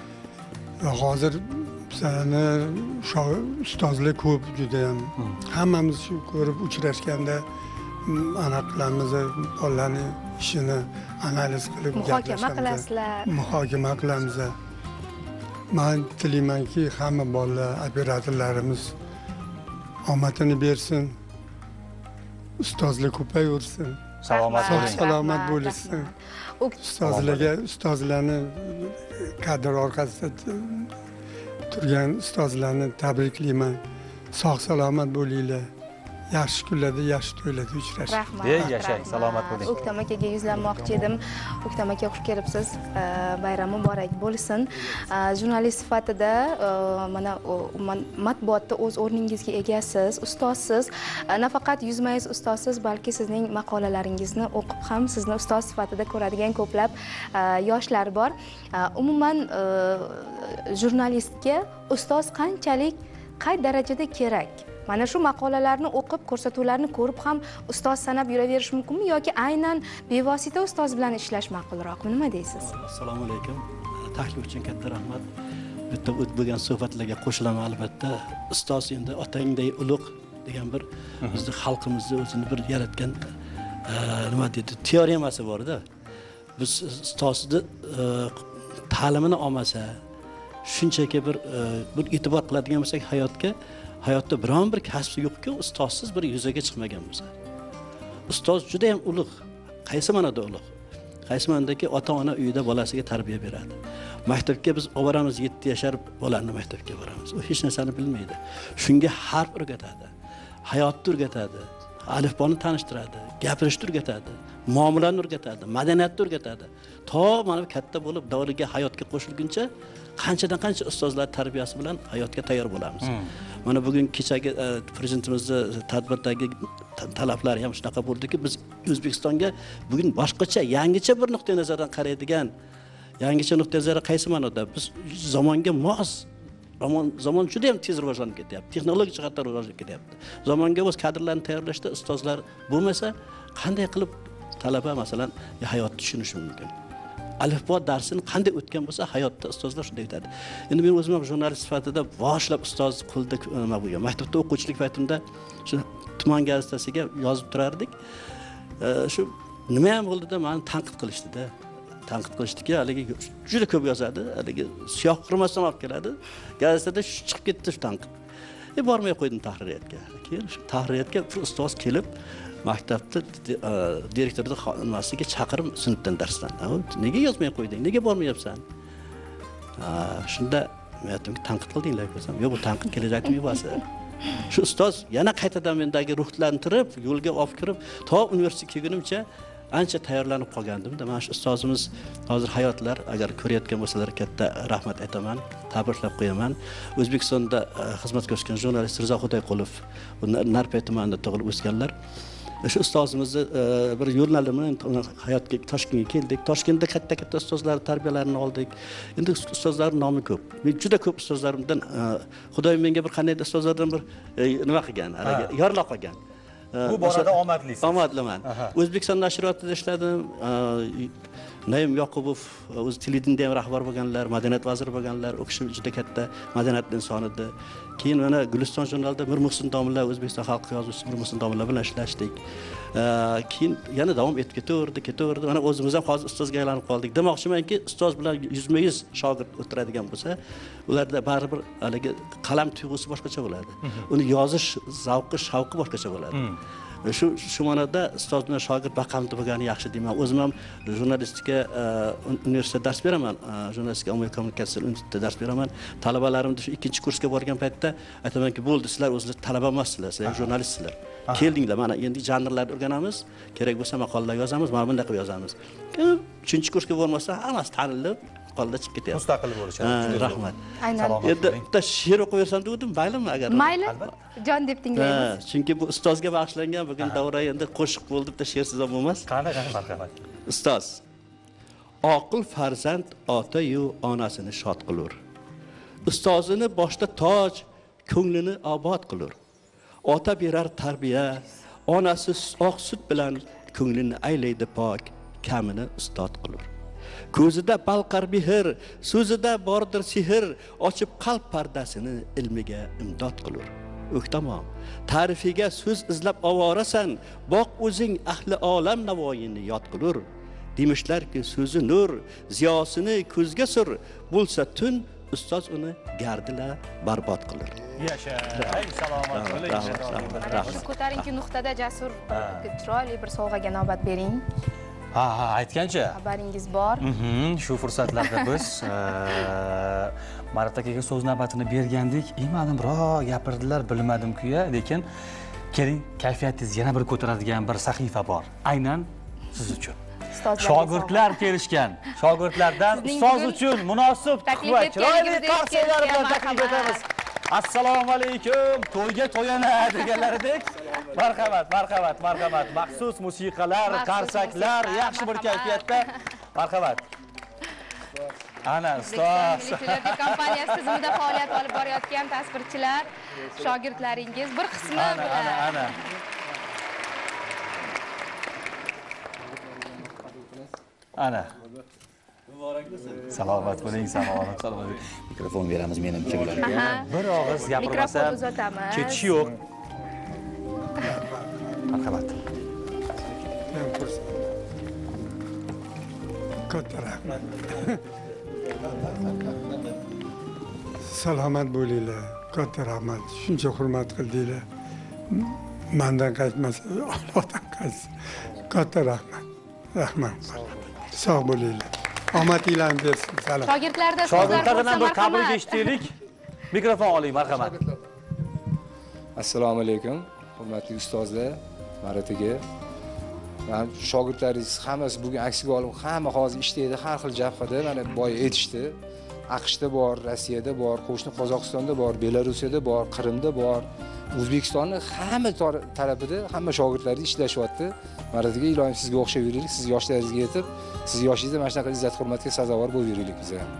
hozir bizani ustozlar ko'p judayam hammamiz shu ko'rib uchrashganda anaqa qilamiz bolalarni ishini analiz qilib muhokama qilasizlar muhokama qilamiz man tilaymanki hamma bolalar operatorlarimiz omadini bersin ustozlar ko'payaversin salomat bo'ling salomat bo'lishsin ustozlarga ustozlarni kadr orqasida turgan ustozlarni tabriklayman sog' salomat bo'linglar yaxshi kunlarda yaxshi to'ylarda uchrashing rahmat ey yashang salomat bo'ling o'ktam akaga yuzlanmoqchi edim o'ktam aka xush kelibsiz bayram muborak bo'lsin jurnalist sifatida mana matbuotda o'z o'rningizga egasiz ustozsiz nafaqat yuzma-yuz ustozsiz balki sizning maqolalaringizni o'qib ham sizni ustoz sifatida ko'radigan ko'plab yoshlar bor umuman jurnalistga ustoz qanchalik qay darajada kerak mana shu maqolalarni o'qib ko'rsatuvlarni ko'rib ham ustoz sanab yuraverish mumkinmi yoki aynan bevosita ustoz bilan ishlash ma'qulroqmi nima deysiz assalomu alaykum taklif uchun katta rahmat bitta o't bo'lgan suhbatlarga qo'shilaman albatta ustoz endi otangday ulug' degan bir bizni xalqimizni o'zini bir yaratgan nima deydi, teoremasi bor-da. Biz ustozni ta'limini olmasa, shunchaki bir bir e'tibor qiladigan bo'lsak hayotga, hayotda biron bir kasb yo'qki, ustozsiz bir yuzaga chiqmagan bo'lsa. Ustoz juda ham ulug'. Qaysi ma'noda ulug'? Qaysi ma'nodaki ota-ona uyida bolasiga tarbiya beradi. Maktabga biz olib boramiz, yetti yashar bolani maktabga boramiz. U hech narsani bilmaydi. Shunga harf o'rgatadi, hayotni o'rgatadi, alifboni tanishtiradi, gapirishni o'rgatadi, muomalani o'rgatadi, madaniyatni o'rgatadi. To mana katta bo'lib davriga, hayotga qo'shilguncha qanchadan qancha ustozlar tarbiyasi bilan hayotga tayyor bo'lamiz. Mana bugun kechagi prezidentimizning tadbirdagi talablari ham shunaqa bo'ldiki, biz O'zbekistonga bugun boshqacha, yangicha bir nuqtai nazardan qaraydigan, yangicha nuqtai nazari qaysi ma'noda? Biz zamonga mos, zamon zamon juda ham tez rivojlanib ketyapti. Texnologik jihatdan rivojlanib ketyapti. Zamonga o'z kadrlarni tayyorlashda ustozlar bo'lmasa, qanday qilib talaba masalan hayotni tushunishi mumkin? Alifbo darsini qanday o'tgan bo'lsa, hayotda ustozlar shunday o'tadi. Endi men o'zim ham jurnalist sifatida boshlab ustoz qo'lda nima bo'lgan. Maktabda o'quvchilik paytimda shu tuman gazetasiga yozib turardik. Shu nima ham bo'ldi-da, meni tanqid qilishdi-da. Tanqid qilishdiki, haligi juda ko'p yozadi, haligi siyoh qurmasdan olib keladi. Gazetada chiqib ketdi shu tanqid. E bormay qo'ydim tahririyatga. Keyin shu tahririyatga ustoz kelib maktabda direktorni xonasiga chaqirib sinfdan darsdan. Nega yozmay qo'yding? Nega bormayapsan? Shunda men aytdimki, tanqid qildinglar desam, yo'q, bu tanqid kelajakning yuvasi. Shu ustoz yana qaytadan mendagi ruhlantirib, yo'lga olib kirib, to universitetga kelgunimcha ancha tayyorlanib qolgandim-da. Mana shu ustozimiz hozir hayotlar, agar ko'rayotgan bo'lsalar katta rahmat aytaman, tabriklab qo'yaman. O'zbekistonda xizmat ko'rsatgan jurnalist Rizo Xudoyqulov, Narpay tumanida tug'ilib o'sganlar. Shu ustozimizni bir yo'llanma bilan hayotga Toshkentga keldik. Toshkentda katta-katta ustozlar tarbiyalarini oldik. Endi ustozlar nomi ko'p. Men juda ko'p ustozlarimdan Xudoyim menga bir qanday ustozlardan bir nima qilgan, yorla qolgan. Bu borada omadlisiz. Omadliman. O'zbekiston nashriyotida ishladim. Naim Yoqubov o'z televideniya ham rahbar bo'lganlar, madaniyat vaziri bo'lganlar, u kishi juda katta madaniyat insoni edi. Keyin mana Guliston jurnalida Mir Muhsin domla, O'zbekiston xalq yozuvchisi Mir Muhsin domla bilan ishlashdik. Keyin yana davom etib ketaverdi, ketaverdi. Mana o'zimiz ham hozir ustozga aylanib qoldik. Demoqchimanki, ustoz bilan yuzma-yuz shogird o'tiradigan bo'lsa, ularda baribir haligi qalam tuyg'usi boshqacha bo'ladi. Uni yozish zavqi, shavqi boshqacha bo'ladi. Shu shu ma'noda ustoz bilan shogird baqamti bo'lgani yaxshi deyman. O'zim ham jurnalistika universitetda dars beraman, jurnalistika ommaviy kommunikatsiya institutida dars beraman. Talabalarimni shu ikkinchi kursga borgan paytda aytamanki, bo'ldi, sizlar o'zingizlar talaba emassizlar, sizlar jurnalistsizlar. Keldinglar, mana endi janrlarni o'rganamiz, kerak bo'lsa maqolalar yozamiz, mana bunday qilib yozamiz. uchinchi kursga bormasa, hammasi tanilib, qoldi chiqib ketyapti. Mustaqil bo'lishadi. Rahmat. Aynan. Endi bitta she'r o'qiversam dedim, maylimi agar? Mayli. Jon deb tinglaymiz. Chunki bu ustozga bag'ishlangan bugun davra endi qo'shiq bo'ldi, bitta she'rsiz ham bo'lmas. Qani, qani, marhamat. Ustoz. Oqil farzand ota-yu onasini shod qilur. Ustozini boshda toj, ko'nglini obod qilur. Ota berar tarbiya, onasi oq sut bilan ko'nglini aylaydi pok, kamini ustod qilur. Ko'zida balqar mehr, so'zida bordir sehr, ochib qalb pardasini ilmiga imdod qilur. O'ktamom, ta'rifiga so'z izlab ovorasan, boq o'zing ahli olam navoiyini yod qilur. Demishlarki so'zi nur, ziyosini ko'zga sur, bo'lsa tun ustoz uni gardila barbod qilur. Yasha, ay salomat bo'ling. Shu ko'tarinki nuqtada Jasur chiroyli bir sovg'aga navbat bering. Ha, ha, aytgancha. Xabaringiz bor. Mhm, shu fursatlarda biz Marat akaga so'z navbatini bergandik. Imadim biroq gapirdilar, bilmadim-ku-ya, lekin keling, kayfiyatingiz yana bir ko'taradigan bir sahifa bor. Aynan siz uchun. Shogirdlar kelishgan. Shogirdlardan ustoz uchun munosib tuhfa, chiroyli qarsalar bilan taklif etamiz. Assalomu alaykum, to'yga to'yana deganlaridek. Marhamat, marhamat, marhamat. Maxsus musiqalar, qarsaklar, yaxshi bir kayfiyatda. Marhamat. Ana ustoz. Televideniya kompaniyasi tizimida faoliyat olib borayotgan tasvirchilar, shogirdlaringiz bir qismi bilan. Ana, ana. Ana. Salomat bo'ling, salomat, salomat. Mikrofon beramiz menimcha ularga. Bir og'iz gapirmasa ketish yo'q. Marhamat. katta rahmat. Salomat bo'linglar. Katta rahmat. Shuncha hurmat qildinglar. Mendan qaytmasa, Allohdan qaytsin. Katta rahmat. Rahmat. Sog' bo'linglar. Omadinglarni bersin. Salom. Shogirdlarda so'zlar bo'lsa Shogirdlardan bir tabrik marhamat. eshitaylik. Mikrofon oling, marhamat. Assalomu alaykum, hurmatli ustozlar, Marataga. Men shogirdlaringiz hammasi bugun aksiga olib, hamma hozir ishlaydi, har xil jabhada, mana boya aytishdi. AQShda bor, Rossiyada bor, qo'shni Qozog'istonda bor, Belarusiyada bor, Qrimda bor, O'zbekistonning hamma tarafida hamma shogirdlaringiz ishlashyapti. Marataga iloyim sizga o'xshab yuraylik, siz yoshlaringizga yetib, siz yoshingizda mana shunaqa izzat hurmatga sazovor bo'lib yuraylik biz ham.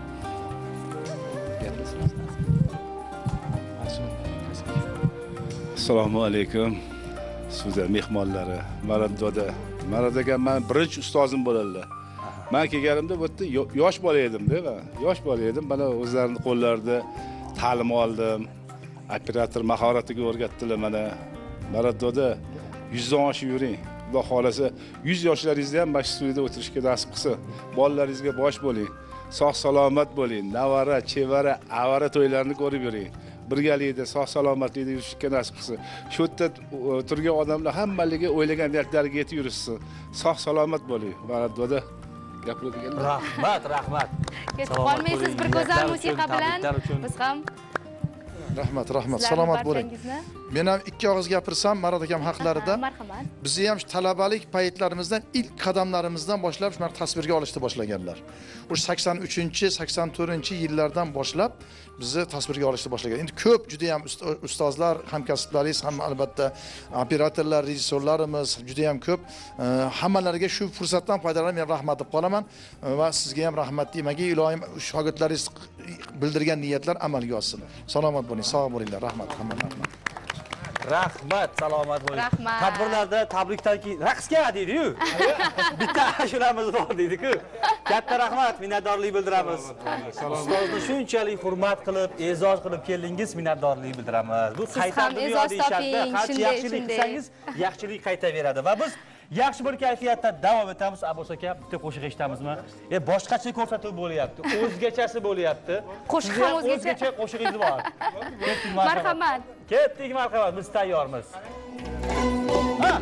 Assalomu alaykum. Sizlar mehmonlari, Marat doda. Marat aka men birinchi ustozim bo'ladilar. Men kelganimda bu yerda yosh bola edim-da, yosh bola edim. Mana o'zlarining qo'llarida ta'lim oldim. Operator mahoratiga o'rgatdilar mana. Marat doda yuzdan oshib yuring. Xudo xolasa yuz yoshlaringizda ham mana shu studiyada o'tirishga nasib qilsa, bolalaringizga bosh bo'ling. Sog' salomat bo'ling. Navara, chevara, avara to'ylarini ko'rib yuring. Birgalikda sog' salomatlikda yurishga nasib qilsin. Shu yerda turgan odamlar hammaliga o'ylagan niyatlariga yetib yurishsin. Sog' salomat bo'ling. Marat doda gapiradigan. Rahmat, rahmat. Ketib qolmaysiz bir go'zal musiqa bilan. Biz ham Rahmat, rahmat. Salomat bo'ling. Men ham ikki og'iz gapirsam, Marat akam haqlarida. Marhamat. Bizni ham talabalik paytlarimizdan ilk qadamlarimizdan boshlab shunaqa tasvirga olishni boshlaganlar. O'sha sakson uchinchi, sakson to'rtinchi yillardan boshlab bizni tasvirga olishni boshlagan. Endi ko'p juda ham ustozlar, hamkasblaringiz, hamma albatta operatorlar, rejissyorlarimiz juda ham ko'p. Hammalariga shu fursatdan foydalanib men rahmat deb qolaman va sizga ham rahmat deyman-ki, iloyim shogirdlaringiz bildirgan niyatlar amalga oshsin. Salomat bo'ling, sog' bo'linglar. Rahmat, hamma rahmat. Rahmat, salomat bo'ling. Rahmat. Tadbirlarda tabrikdan keyin raqsga deydi-yu. Bitta ashulamiz bor deydi-ku. Katta rahmat, minnatdorlik bildiramiz. Ustozni shunchalik hurmat qilib, e'zoz qilib keldingiz, minnatdorlik bildiramiz. Bu qaytar dunyo deyishadi. Qancha yaxshilik qilsangiz, yaxshilik qaytaveradi va biz yaxshi bir kayfiyatda davom etamiz. Abbos aka, bitta qo'shiq eshitamizmi? E boshqacha ko'rsatuv bo'lyapti, o'zgachasi bo'lyapti. Qo'shiq ham o'zgacha. O'zgacha qo'shig'ingiz bor. Marhamat. Ketdik, marhamat. Biz tayyormiz. Ha!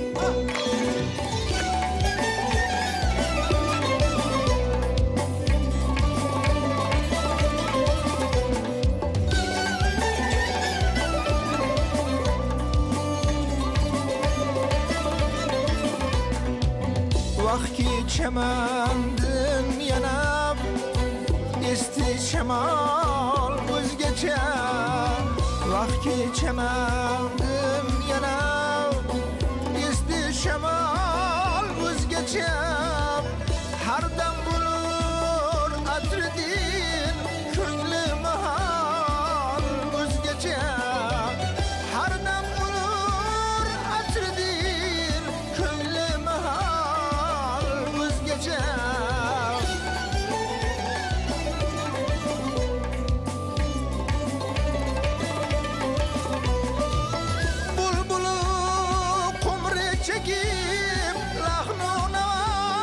Vaqti chamandim yanab esti shamol o'zgacha vaqti chamandim yanab esti shamol o'zgacha har dam bo'lur atridin ko'nglim hal o'zgacha har dam bo'lur atridin ko'nglim hal o'zgacha bulbulu qumri chekib lahnu navo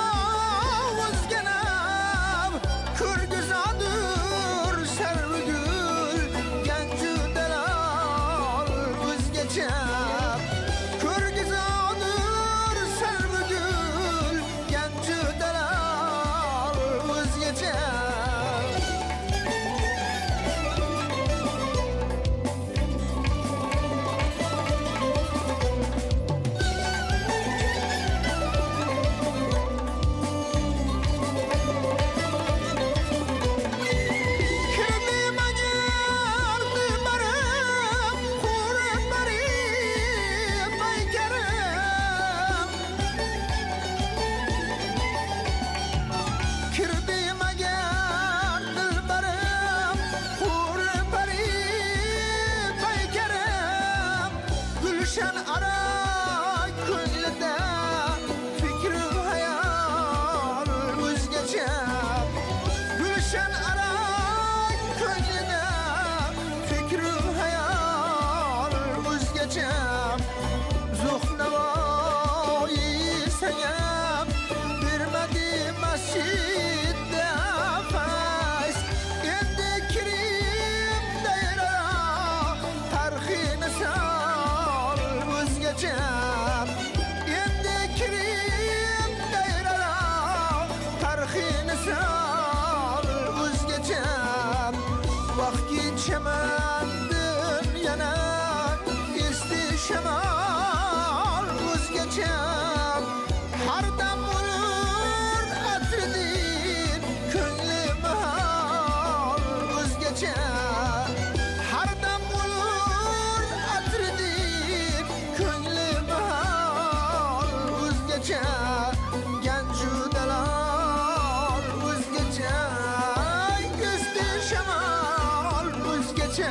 chamandim yana esti shamol o'zgacha har dam bo'lur atridin ko'nglim hol o'zgacha har dam bo'lur atridin ko'nglim hol o'zgacha ganju dalol o'zgacha esti shamol o'zgacha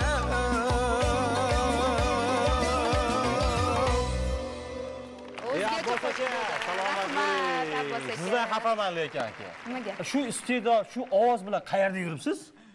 Sizdan xafaman lekin aka. Nimaga? Shu iste'dod, shu ovoz bilan qayerda yuribsiz?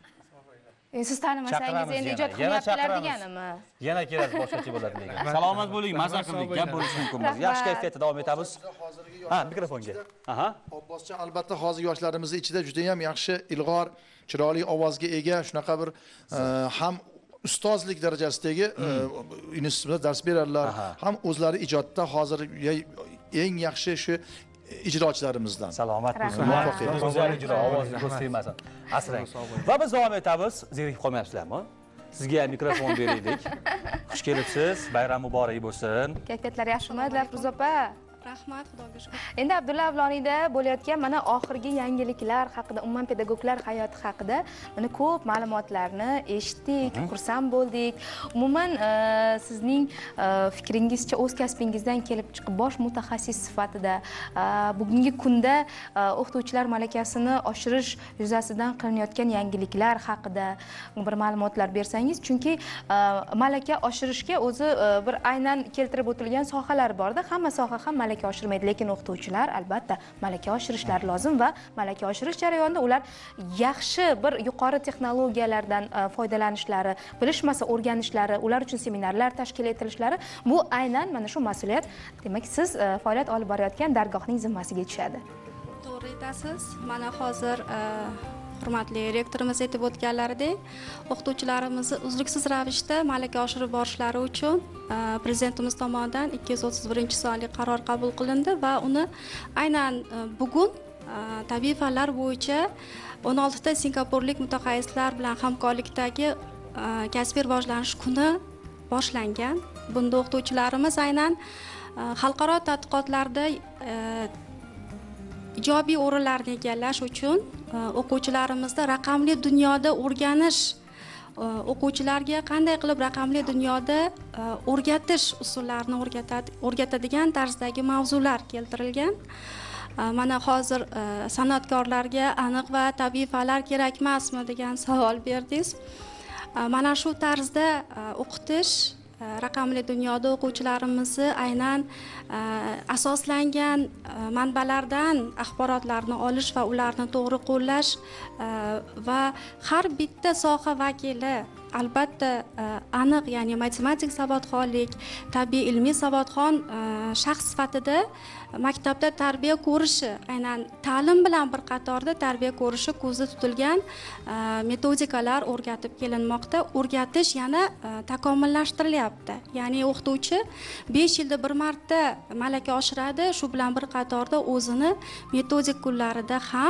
E, siz tanimasangiz endi ijod qilyaptilar deganimi? Yana kelasiz, boshqacha bo'ladi degan. Salomat bo'ling, mazza qildik, gap bo'lishi mumkin emas. Yaxshi kayfiyatda davom etamiz. Ha, mikrofonga. Aha. Abbosjon, albatta hozir yoshlarimizni ichida juda ham yaxshi, ilg'or, chiroyli ovozga ega, shunaqa bir ham ustozlik darajasidagi institutda dars beradilar, ham o'zlari ijodda hozir eng yaxshi shu ijrochilarimizdan. Salomat bo'lsin. Go'zal ijro, ovozni ko'z tegmasin. Asrang. Va biz davom etamiz. Zerikib qolmayapsizlarmi? Sizga ham mikrofon beraylik. Xush kelibsiz. Bayram muborak bo'lsin. Kayfiyatlar yaxshimi, Dilafruz opa? Rahmat, Xudoga shukr. Endi Abdulla Avloniyda bo'layotgan mana oxirgi yangiliklar haqida, umuman pedagoglar hayoti haqida mana ko'p ma'lumotlarni eshitdik, xursand bo'ldik. Umuman sizning fikringizcha o'z kasbingizdan kelib chiqib bosh mutaxassis sifatida bugungi kunda o'qituvchilar malakasini oshirish yuzasidan qilinayotgan yangiliklar haqida bir ma'lumotlar bersangiz, chunki malaka oshirishga o'zi bir aynan keltirib o'tilgan sohalar borda, hamma soha ham malaka oshirmaydi, lekin o'qituvchilar albatta malaka oshirishlari lozim va malaka oshirish jarayonida ular yaxshi bir yuqori texnologiyalardan foydalanishlari, bilishmasa o'rganishlari, ular uchun seminarlar tashkil etilishlari bu aynan mana shu mas'uliyat, demak siz faoliyat olib borayotgan dargohning zimmasiga tushadi. To'g'ri aytasiz. Mana hozir hurmatli rektorimiz aytib o'tganlaridek, o'qituvchilarimizni uzluksiz ravishda malaka oshirib borishlari uchun prezidentimiz tomonidan ikki yuz o'ttiz birinchi sonli qaror qabul qilindi va uni aynan bugun tabiiy fanlar bo'yicha o'n oltita singapurlik mutaxassislar bilan hamkorlikdagi kasbiy rivojlanish kuni boshlangan. Bunda o'qituvchilarimiz aynan xalqaro tadqiqotlarda ijobiy o'rinlarni egallash uchun o'quvchilarimizda raqamli dunyoda o'rganish, o'quvchilarga qanday qilib raqamli dunyoda o'rgatish usullarini o'rgatadigan tarzdagi mavzular keltirilgan. Mana hozir san'atkorlarga aniq va tabiiy fanlar kerak emasmi degan savol berdingiz. Mana shu tarzda o'qitish raqamli dunyoda o'quvchilarimizni aynan asoslangan manbalardan axborotlarni olish va ularni to'g'ri qo'llash va har bitta soha vakili albatta aniq, ya'ni matematik savodxonlik, tabiiy ilmiy savodxon shaxs sifatida maktabda tarbiya ko'rishi, aynan ta'lim bilan bir qatorda tarbiya ko'rishi ko'zda tutilgan metodikalar o'rgatib kelinmoqda. O'rgatish yana takomillashtirilyapti. Ya'ni o'qituvchi besh yilda bir marta malaka oshiradi, shu bilan bir qatorda o'zini metodik kunlarida ham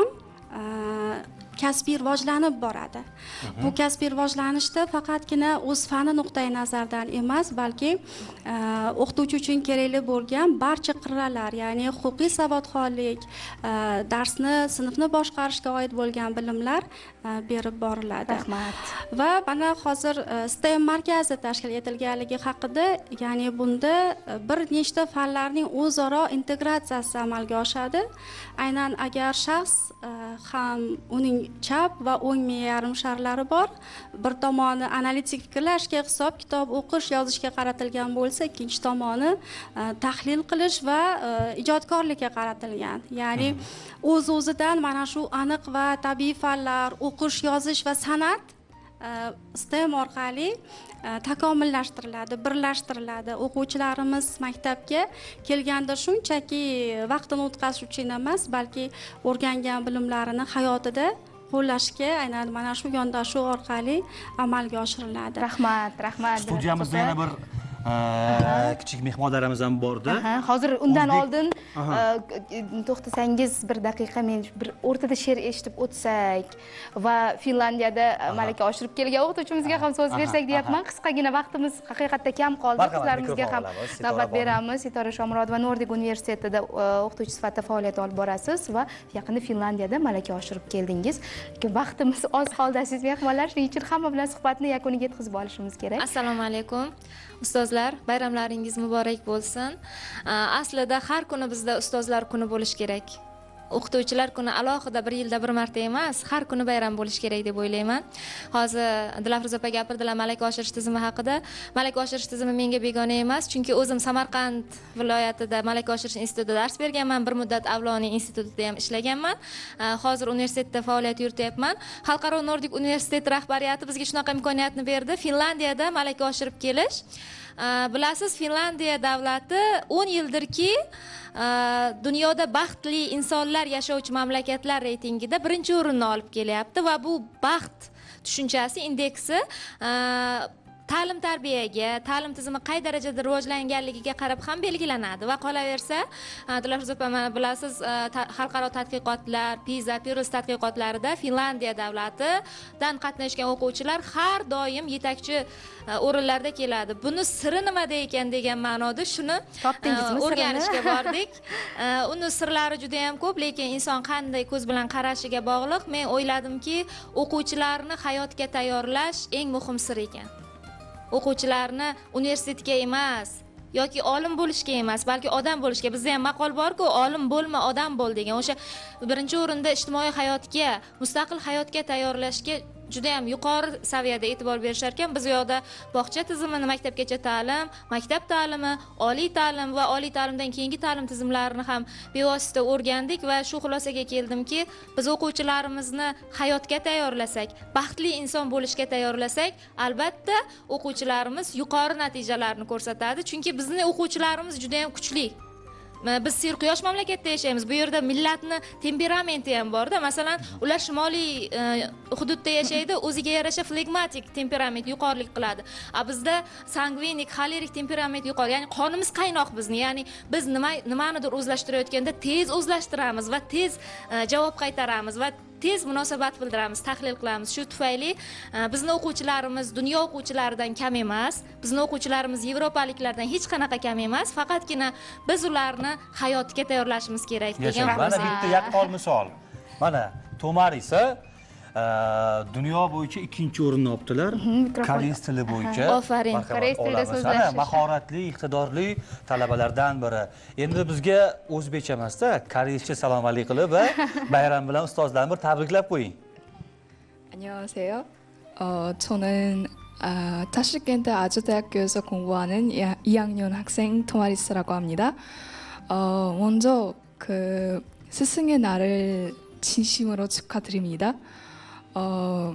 kasbiy rivojlanib boradi. Bu kasbiy rivojlanishda faqatgina o'z fani nuqtai nazaridan emas, balki o'qituvchi uchun kerakli bo'lgan barcha qirralar, ya'ni huquqiy savodxonlik, darsni, sinfni boshqarishga oid bo'lgan bilimlar berib boriladi. Rahmat. Va mana hozir STEM markazi tashkil etilganligi haqida, ya'ni bunda bir nechta fanlarning o'zaro integratsiyasi amalga oshadi. Aynan agar shaxs ham uning chap va o'ng miya yarim sharlari bor, bir tomoni analitik fikrlashga, hisob kitob o'qish, yozishga qaratilgan bo'lsa, ikkinchi tomoni tahlil qilish va ijodkorlikka qaratilgan. Ya'ni o'z-o'zidan mana shu aniq va tabiiy fanlar, o'qish, yozish va san'at STEM orqali takomillashtiriladi, birlashtiriladi. O'quvchilarimiz maktabga kelganda shunchaki vaqtini o'tkazish uchun emas, balki o'rgangan bilimlarini hayotida qo'llashga aynan mana shu yondashuv orqali amalga oshiriladi. Rahmat, rahmat. Studiyamizda yana bir kichik mehmonlarimiz ham borda. Hozir undan oldin to'xtasangiz bir daqiqa men bir o'rtada she'r eshitib o'tsak va Finlandiyada malaka oshirib kelgan o'qituvchimizga ham so'z bersak deyapman. Qisqagina vaqtimiz haqiqatda kam qoldi. Qizlarimizga ham navbat beramiz. Sitora Shomurodova Nordik universitetida o'qituvchi sifatida faoliyat olib borasiz va yaqinda Finlandiyada malaka oshirib keldingiz. Vaqtimiz oz qoldi aziz mehmonlar, shuning uchun hamma bilan suhbatni yakuniga yetkazib olishimiz kerak. Assalomu alaykum. Ustozlar, bayramlaringiz muborak bo'lsin. Aslida har kuni bizda ustozlar kuni bo'lish kerak. O'qituvchilar kuni alohida bir yilda bir marta emas, har kuni bayram bo'lish kerak deb o'ylayman. Hozir Dilafruz opa gapirdilar malaka oshirish tizimi haqida. Malaka oshirish tizimi menga begona emas, chunki o'zim Samarqand viloyatida malaka oshirish institutida dars berganman, bir muddat Avloniy institutida ham ishlaganman. Hozir universitetda faoliyat yurityapman. Xalqaro Nordik universiteti rahbariyati bizga shunaqa imkoniyatni berdi. Finlandiyada malaka oshirib kelish. Bilasiz, Finlandiya davlati o'n yildirki dunyoda baxtli insonlar yashovchi mamlakatlar reytingida birinchi o'rinni olib kelyapti va bu baxt tushunchasi indeksi ta'lim tarbiyaga, ta'lim tizimi qay darajada rivojlanganligiga qarab ham belgilanadi va qolaversa, Dilafruz opa, mana bilasiz, xalqaro tadqiqotlar, PISA, PIRLS tadqiqotlarida Finlandiya davlatidan qatnashgan o'quvchilar har doim yetakchi o'rinlarda keladi. Buni siri nimada ekan degan ma'noda shuni o'rganishga bordik. Uni sirlari juda ham ko'p, lekin inson qanday ko'z bilan qarashiga bog'liq. Men o'yladimki, o'quvchilarni hayotga tayyorlash eng muhim sir ekan. O'quvchilarni universitetga emas yoki olim bo'lishga emas, balki odam bo'lishga. Bizda ham maqol bor-ku, olim bo'lma, odam bo'l degan. O'sha birinchi o'rinda ijtimoiy hayotga, mustaqil hayotga tayyorlashga juda ham yuqori saviyada e'tibor berishar ekan. Biz u yoqda bog'cha tizimini, maktabgacha ta'lim, maktab ta'limi, oliy ta'lim va oliy ta'limdan keyingi ta'lim tizimlarini ham bevosita o'rgandik va shu xulosaga keldimki, biz o'quvchilarimizni hayotga tayyorlasak, baxtli inson bo'lishga tayyorlasak, albatta o'quvchilarimiz yuqori natijalarni ko'rsatadi, chunki bizning o'quvchilarimiz juda ham kuchli. Biz serquyosh mamlakatda yashaymiz. Bu yerda millatni temperamenti ham bor-da. Masalan, ular shimoliy hududda yashaydi, o'ziga yarasha flegmatik temperament yuqorilik qiladi. A bizda sangvinik, xolerik temperament yuqori. Ya'ni qonimiz qaynoq bizni. Ya'ni biz nima nimanidir o'zlashtirayotganda tez o'zlashtiramiz va tez javob qaytaramiz va tez munosabat bildiramiz, tahlil qilamiz. Shu tufayli bizning o'quvchilarimiz dunyo o'quvchilaridan kam emas, bizning o'quvchilarimiz yevropaliklardan hech qanaqa kam emas, faqatgina biz ularni hayotga tayyorlashimiz kerak degan. Mana bitta yaqqol misol. Mana Tomar esa dunyo bo'yicha ikkinchi o'rinni olibdilar. Koreys tili bo'yicha. Ofarin, koreys tilida so'zlashish. Mahoratli, iqtidorli talabalardan biri. Endi bizga o'zbekcha emas-da, koreyscha salom alaykum qilib va bayram bilan ustozlarni bir tabriklab qo'ying. 안녕하세요. 어, 저는 아, 타슈켄트 아주대학교에서 공부하는 이 학년 학생 토마리스라고 합니다. 어, 먼저 그 스승의 날을 진심으로 축하드립니다. 어,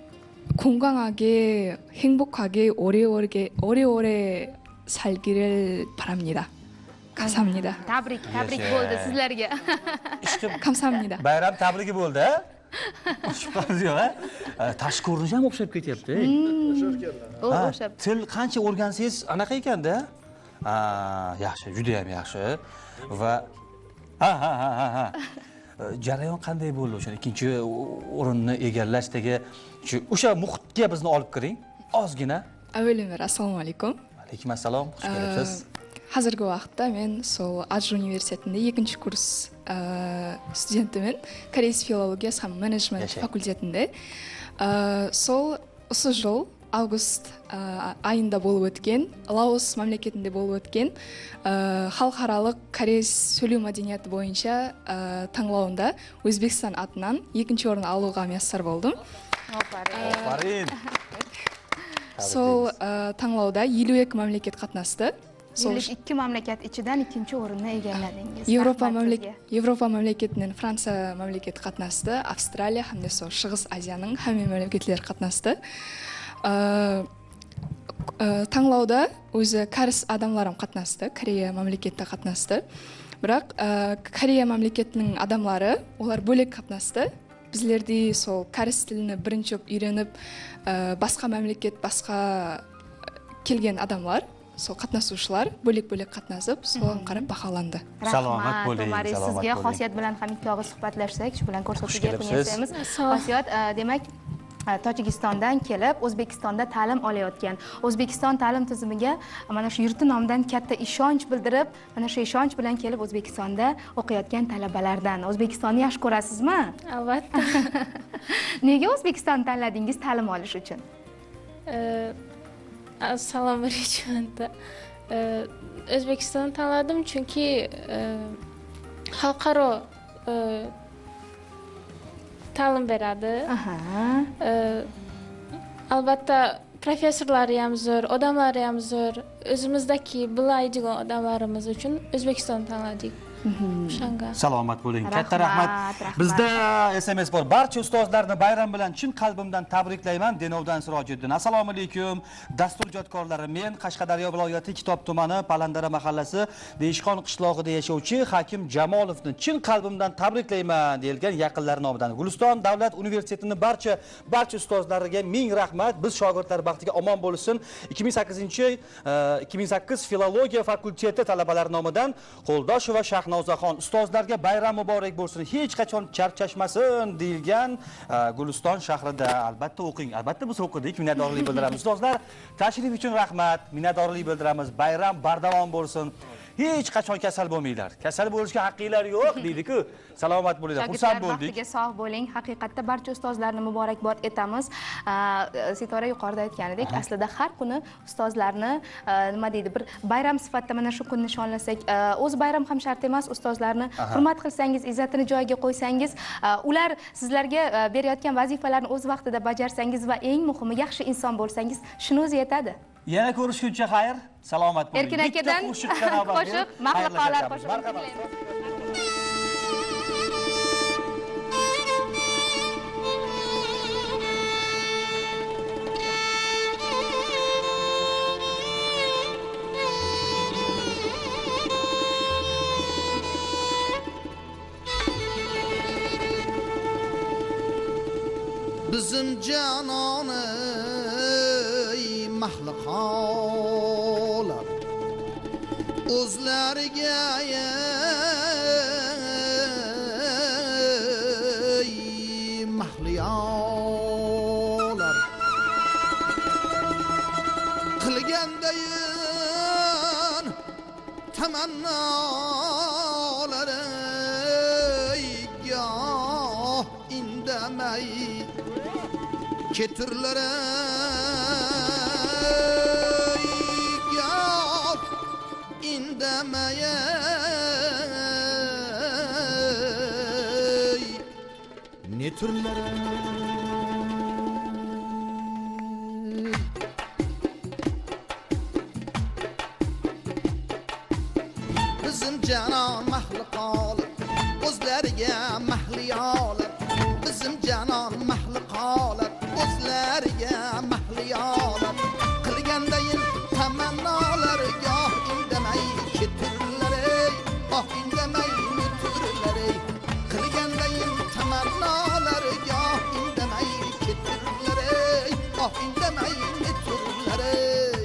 건강하게 행복하게 오래오래 오래오래 살기를 바랍니다. 감사합니다. Tabrik, tabrik bo'ldi sizlarga. 감사합니다. Bayram tabrigi bo'ldi. Shubhasiz yo'q, ha? Tashqi ko'rinishi ham o'xshab ketyapti. O'xshab. Til qancha o'rgansangiz anaqa ekanda. Ha, yaxshi, juda ham yaxshi. Va ha ha ha ha. Jarayon qanday bo'ldi o'sha ikkinchi o'rinni egallashdagi o'sha muhitga bizni olib kiring ozgina. Avvalambor assalomu alaykum. Alaykum assalom, xush kelibsiz. Hozirgi vaqtda men сол Ajr universitetida ikkinchi kurs studentiman. Koreys filologiya hamda menejment fakultetida. Сол осы жыл август айында болып өткен, Лаос мемлекетінде болып өткен халықаралық кореys сөйлеу мәдениеті бойынша таңдауында Өзбекстан атынан екінші орын алуға мойынсұр болдым. Афарин. Сол таңдауда елу екі мемлекет қатнасты. elli ikki mamlakat ichidan ikkinchi o'rinni egalladingiz. Yevropa mamlakat Yevropa mamlakatining Fransiya mamlakati qatnashdi, Avstraliya hamda Шығыс Азияның hamma mamlakatlari qatnashdi. Таңдауда o'zi koreys адамдар ham qatnashdi, Koreya mamlakatida qatnashdi. Biroq Koreya mamlakatining odamlari ular bo'lak qatnashdi. Bizlarda сол koreys tilini birinchi o'rganib, boshqa mamlakat, boshqa kelgan odamlar сол qatnashuvchilar bo'lak-bo'lak qatnashib, so'ng qarab baholandi. Salomat bo'ling, Umar, salomat sizga bo'ling. Xosiyat bilan ham ikki og'iz suhbatlashsak, shu bilan ko'rsatuvga kelibsiz. yaqinlashamiz. Xosiyat, demak, Tojikistondan kelib, O'zbekistonda ta'lim olayotgan. O'zbekiston ta'lim tizimiga mana shu yurti nomidan katta ishonch bildirib, mana shu ishonch bilan kelib O'zbekistonda o'qiyotgan talabalardan. O'zbekistonni yaxshi ko'rasizmi? Albatta. Nega O'zbekistonni tanladingiz ta'lim olish uchun? Assalomu alaykum. O'zbekistonni tanladim chunki xalqaro ta'lim beradi. Albatta professorlari ham zo'r, odamlari ham zo'r. O'zimizdagi bilaydigan odamlarimiz uchun O'zbekistonni tanladik. Shunga. Salomat bo'ling. Katta rahmat. Bizda S M S bor. Barcha ustozlarni bayram bilan chin qalbimdan tabriklayman. Denovdan Sirojiddin. Assalomu alaykum. Dastur ijodkorlari, men Qashqadaryo viloyati Kitob tumani Palandara mahallasi Deyishqon qishlog'ida yashovchi Hakim Jamolovni chin qalbimdan tabriklayman deyilgan yaqinlar nomidan. Guliston davlat universitetining barcha barcha ustozlariga ming rahmat. Biz shogirdlar baxtiga omon bo'lsin. ikki ming sakkizinchi ikki ming sakkiz filologiya fakulteti talabalari nomidan Qo'ldoshev va Shahnozaxon ustozlarga bayram muborak bo'lsin. Hech qachon charchashmasin deyilgan Guliston shahrida. Albatta o'qing. Albatta biz o'qidik. Minnatdorlik bildiramiz. Ustozlar, tashrif uchun rahmat. Minnatdorlik bildiramiz. Bayram bardavom bo'lsin. Hech qachon kasal bo'lmanglar. Kasal bo'lishga haqqinglar yo'q deydi-ku. Salomat bo'linglar. Xursand bo'ldik. Vaqtiga sog' bo'ling. Haqiqatda barcha ustozlarni muborakbod etamiz. Sitora yuqorida aytganidek, aslida har kuni ustozlarni nima deydi, bir bayram sifatida mana shu kunni nishonlasak, o'z bayram ham shart emas. Ustozlarni hurmat qilsangiz, izzatini joyiga qo'ysangiz, ular sizlarga berayotgan vazifalarni o'z vaqtida bajarsangiz va eng muhimi yaxshi inson bo'lsangiz, shuni o'zi yetadi. Yana ko'rishguncha xayr, salomat bo'ling. Erkin akadan qo'shiq, mahliqolar qo'shig'i. Bizim cananı mahliqolar o'zlariga mahliyolar qilgandayin tamannolari goh indamay keturlari goh indamay ne turlari bizim canon mahliqolar o'zlariga mahliyolar bizim canon mahliqolar o'zlariga mahliyolar qilgandayin tamannolar goh indamay keturlari goh indamay turlari qilgandayin tamannolar goh indamay keturlari goh indamay turlari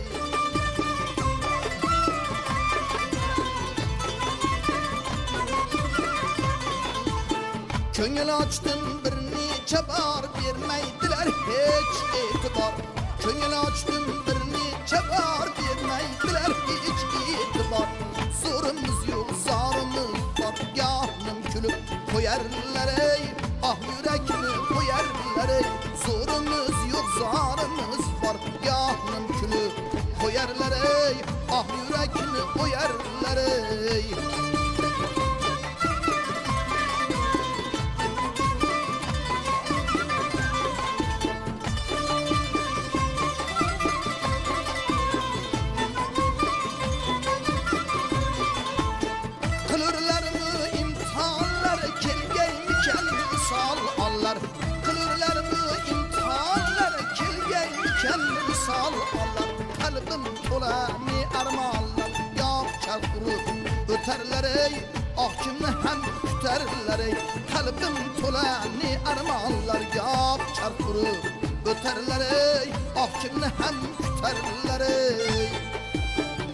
ko'ngil ochdim bir necha bor bermaydilar hech e'tibor ko'ngil ochdim bir necha bor bermaydilar hech e'tibor zo'rimiz yo'q zorimiz bor gohnim kulib qo'yarlar ey ah yurakni qo'yarlar ey zo'rimiz yo'q zorimiz bor gohnim kulib qo'yarlar ey ah yurakni qo'yarlar ey qalbim to'la ne armonlar yo'q charqurib o'tarlar ey oh kimni ham kutarlar ey qalbim to'la ne armonlar yo'q charqurib o'tarlar ey oh kimni ham kutarlar ey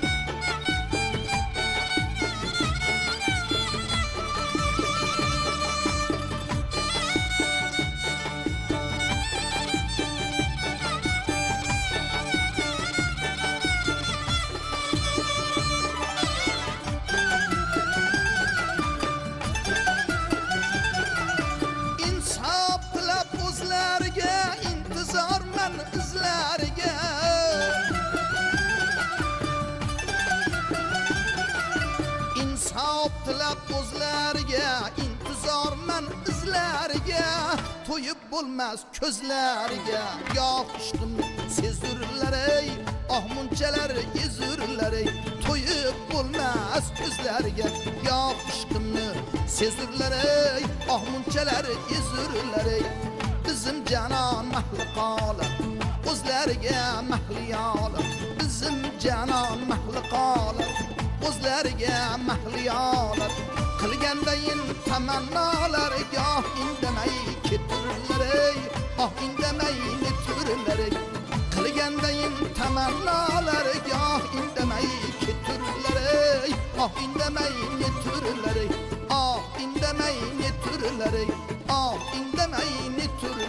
tilab o'zlariga intizor man izlariga to'yib bo'lmas ko'zlariga yo'q ishqim sezurlar ey oh munchalar yezurlar ey to'yib bo'lmas ko'zlariga yo'q ishqimni sezurlar ey oh munchalar yezurlar ey bizim canon mahliqolar o'zlariga mahliyolar bizim canon mahliqolar o'zlariga mahliyolar qilgandayin tamannolar goh indamay keturlar ey oh indamay neturlar ey qilgandayin tamannolar goh indamay keturlar ey oh indamay neturlar ey oh indamay neturlar ey oh indamay neturlar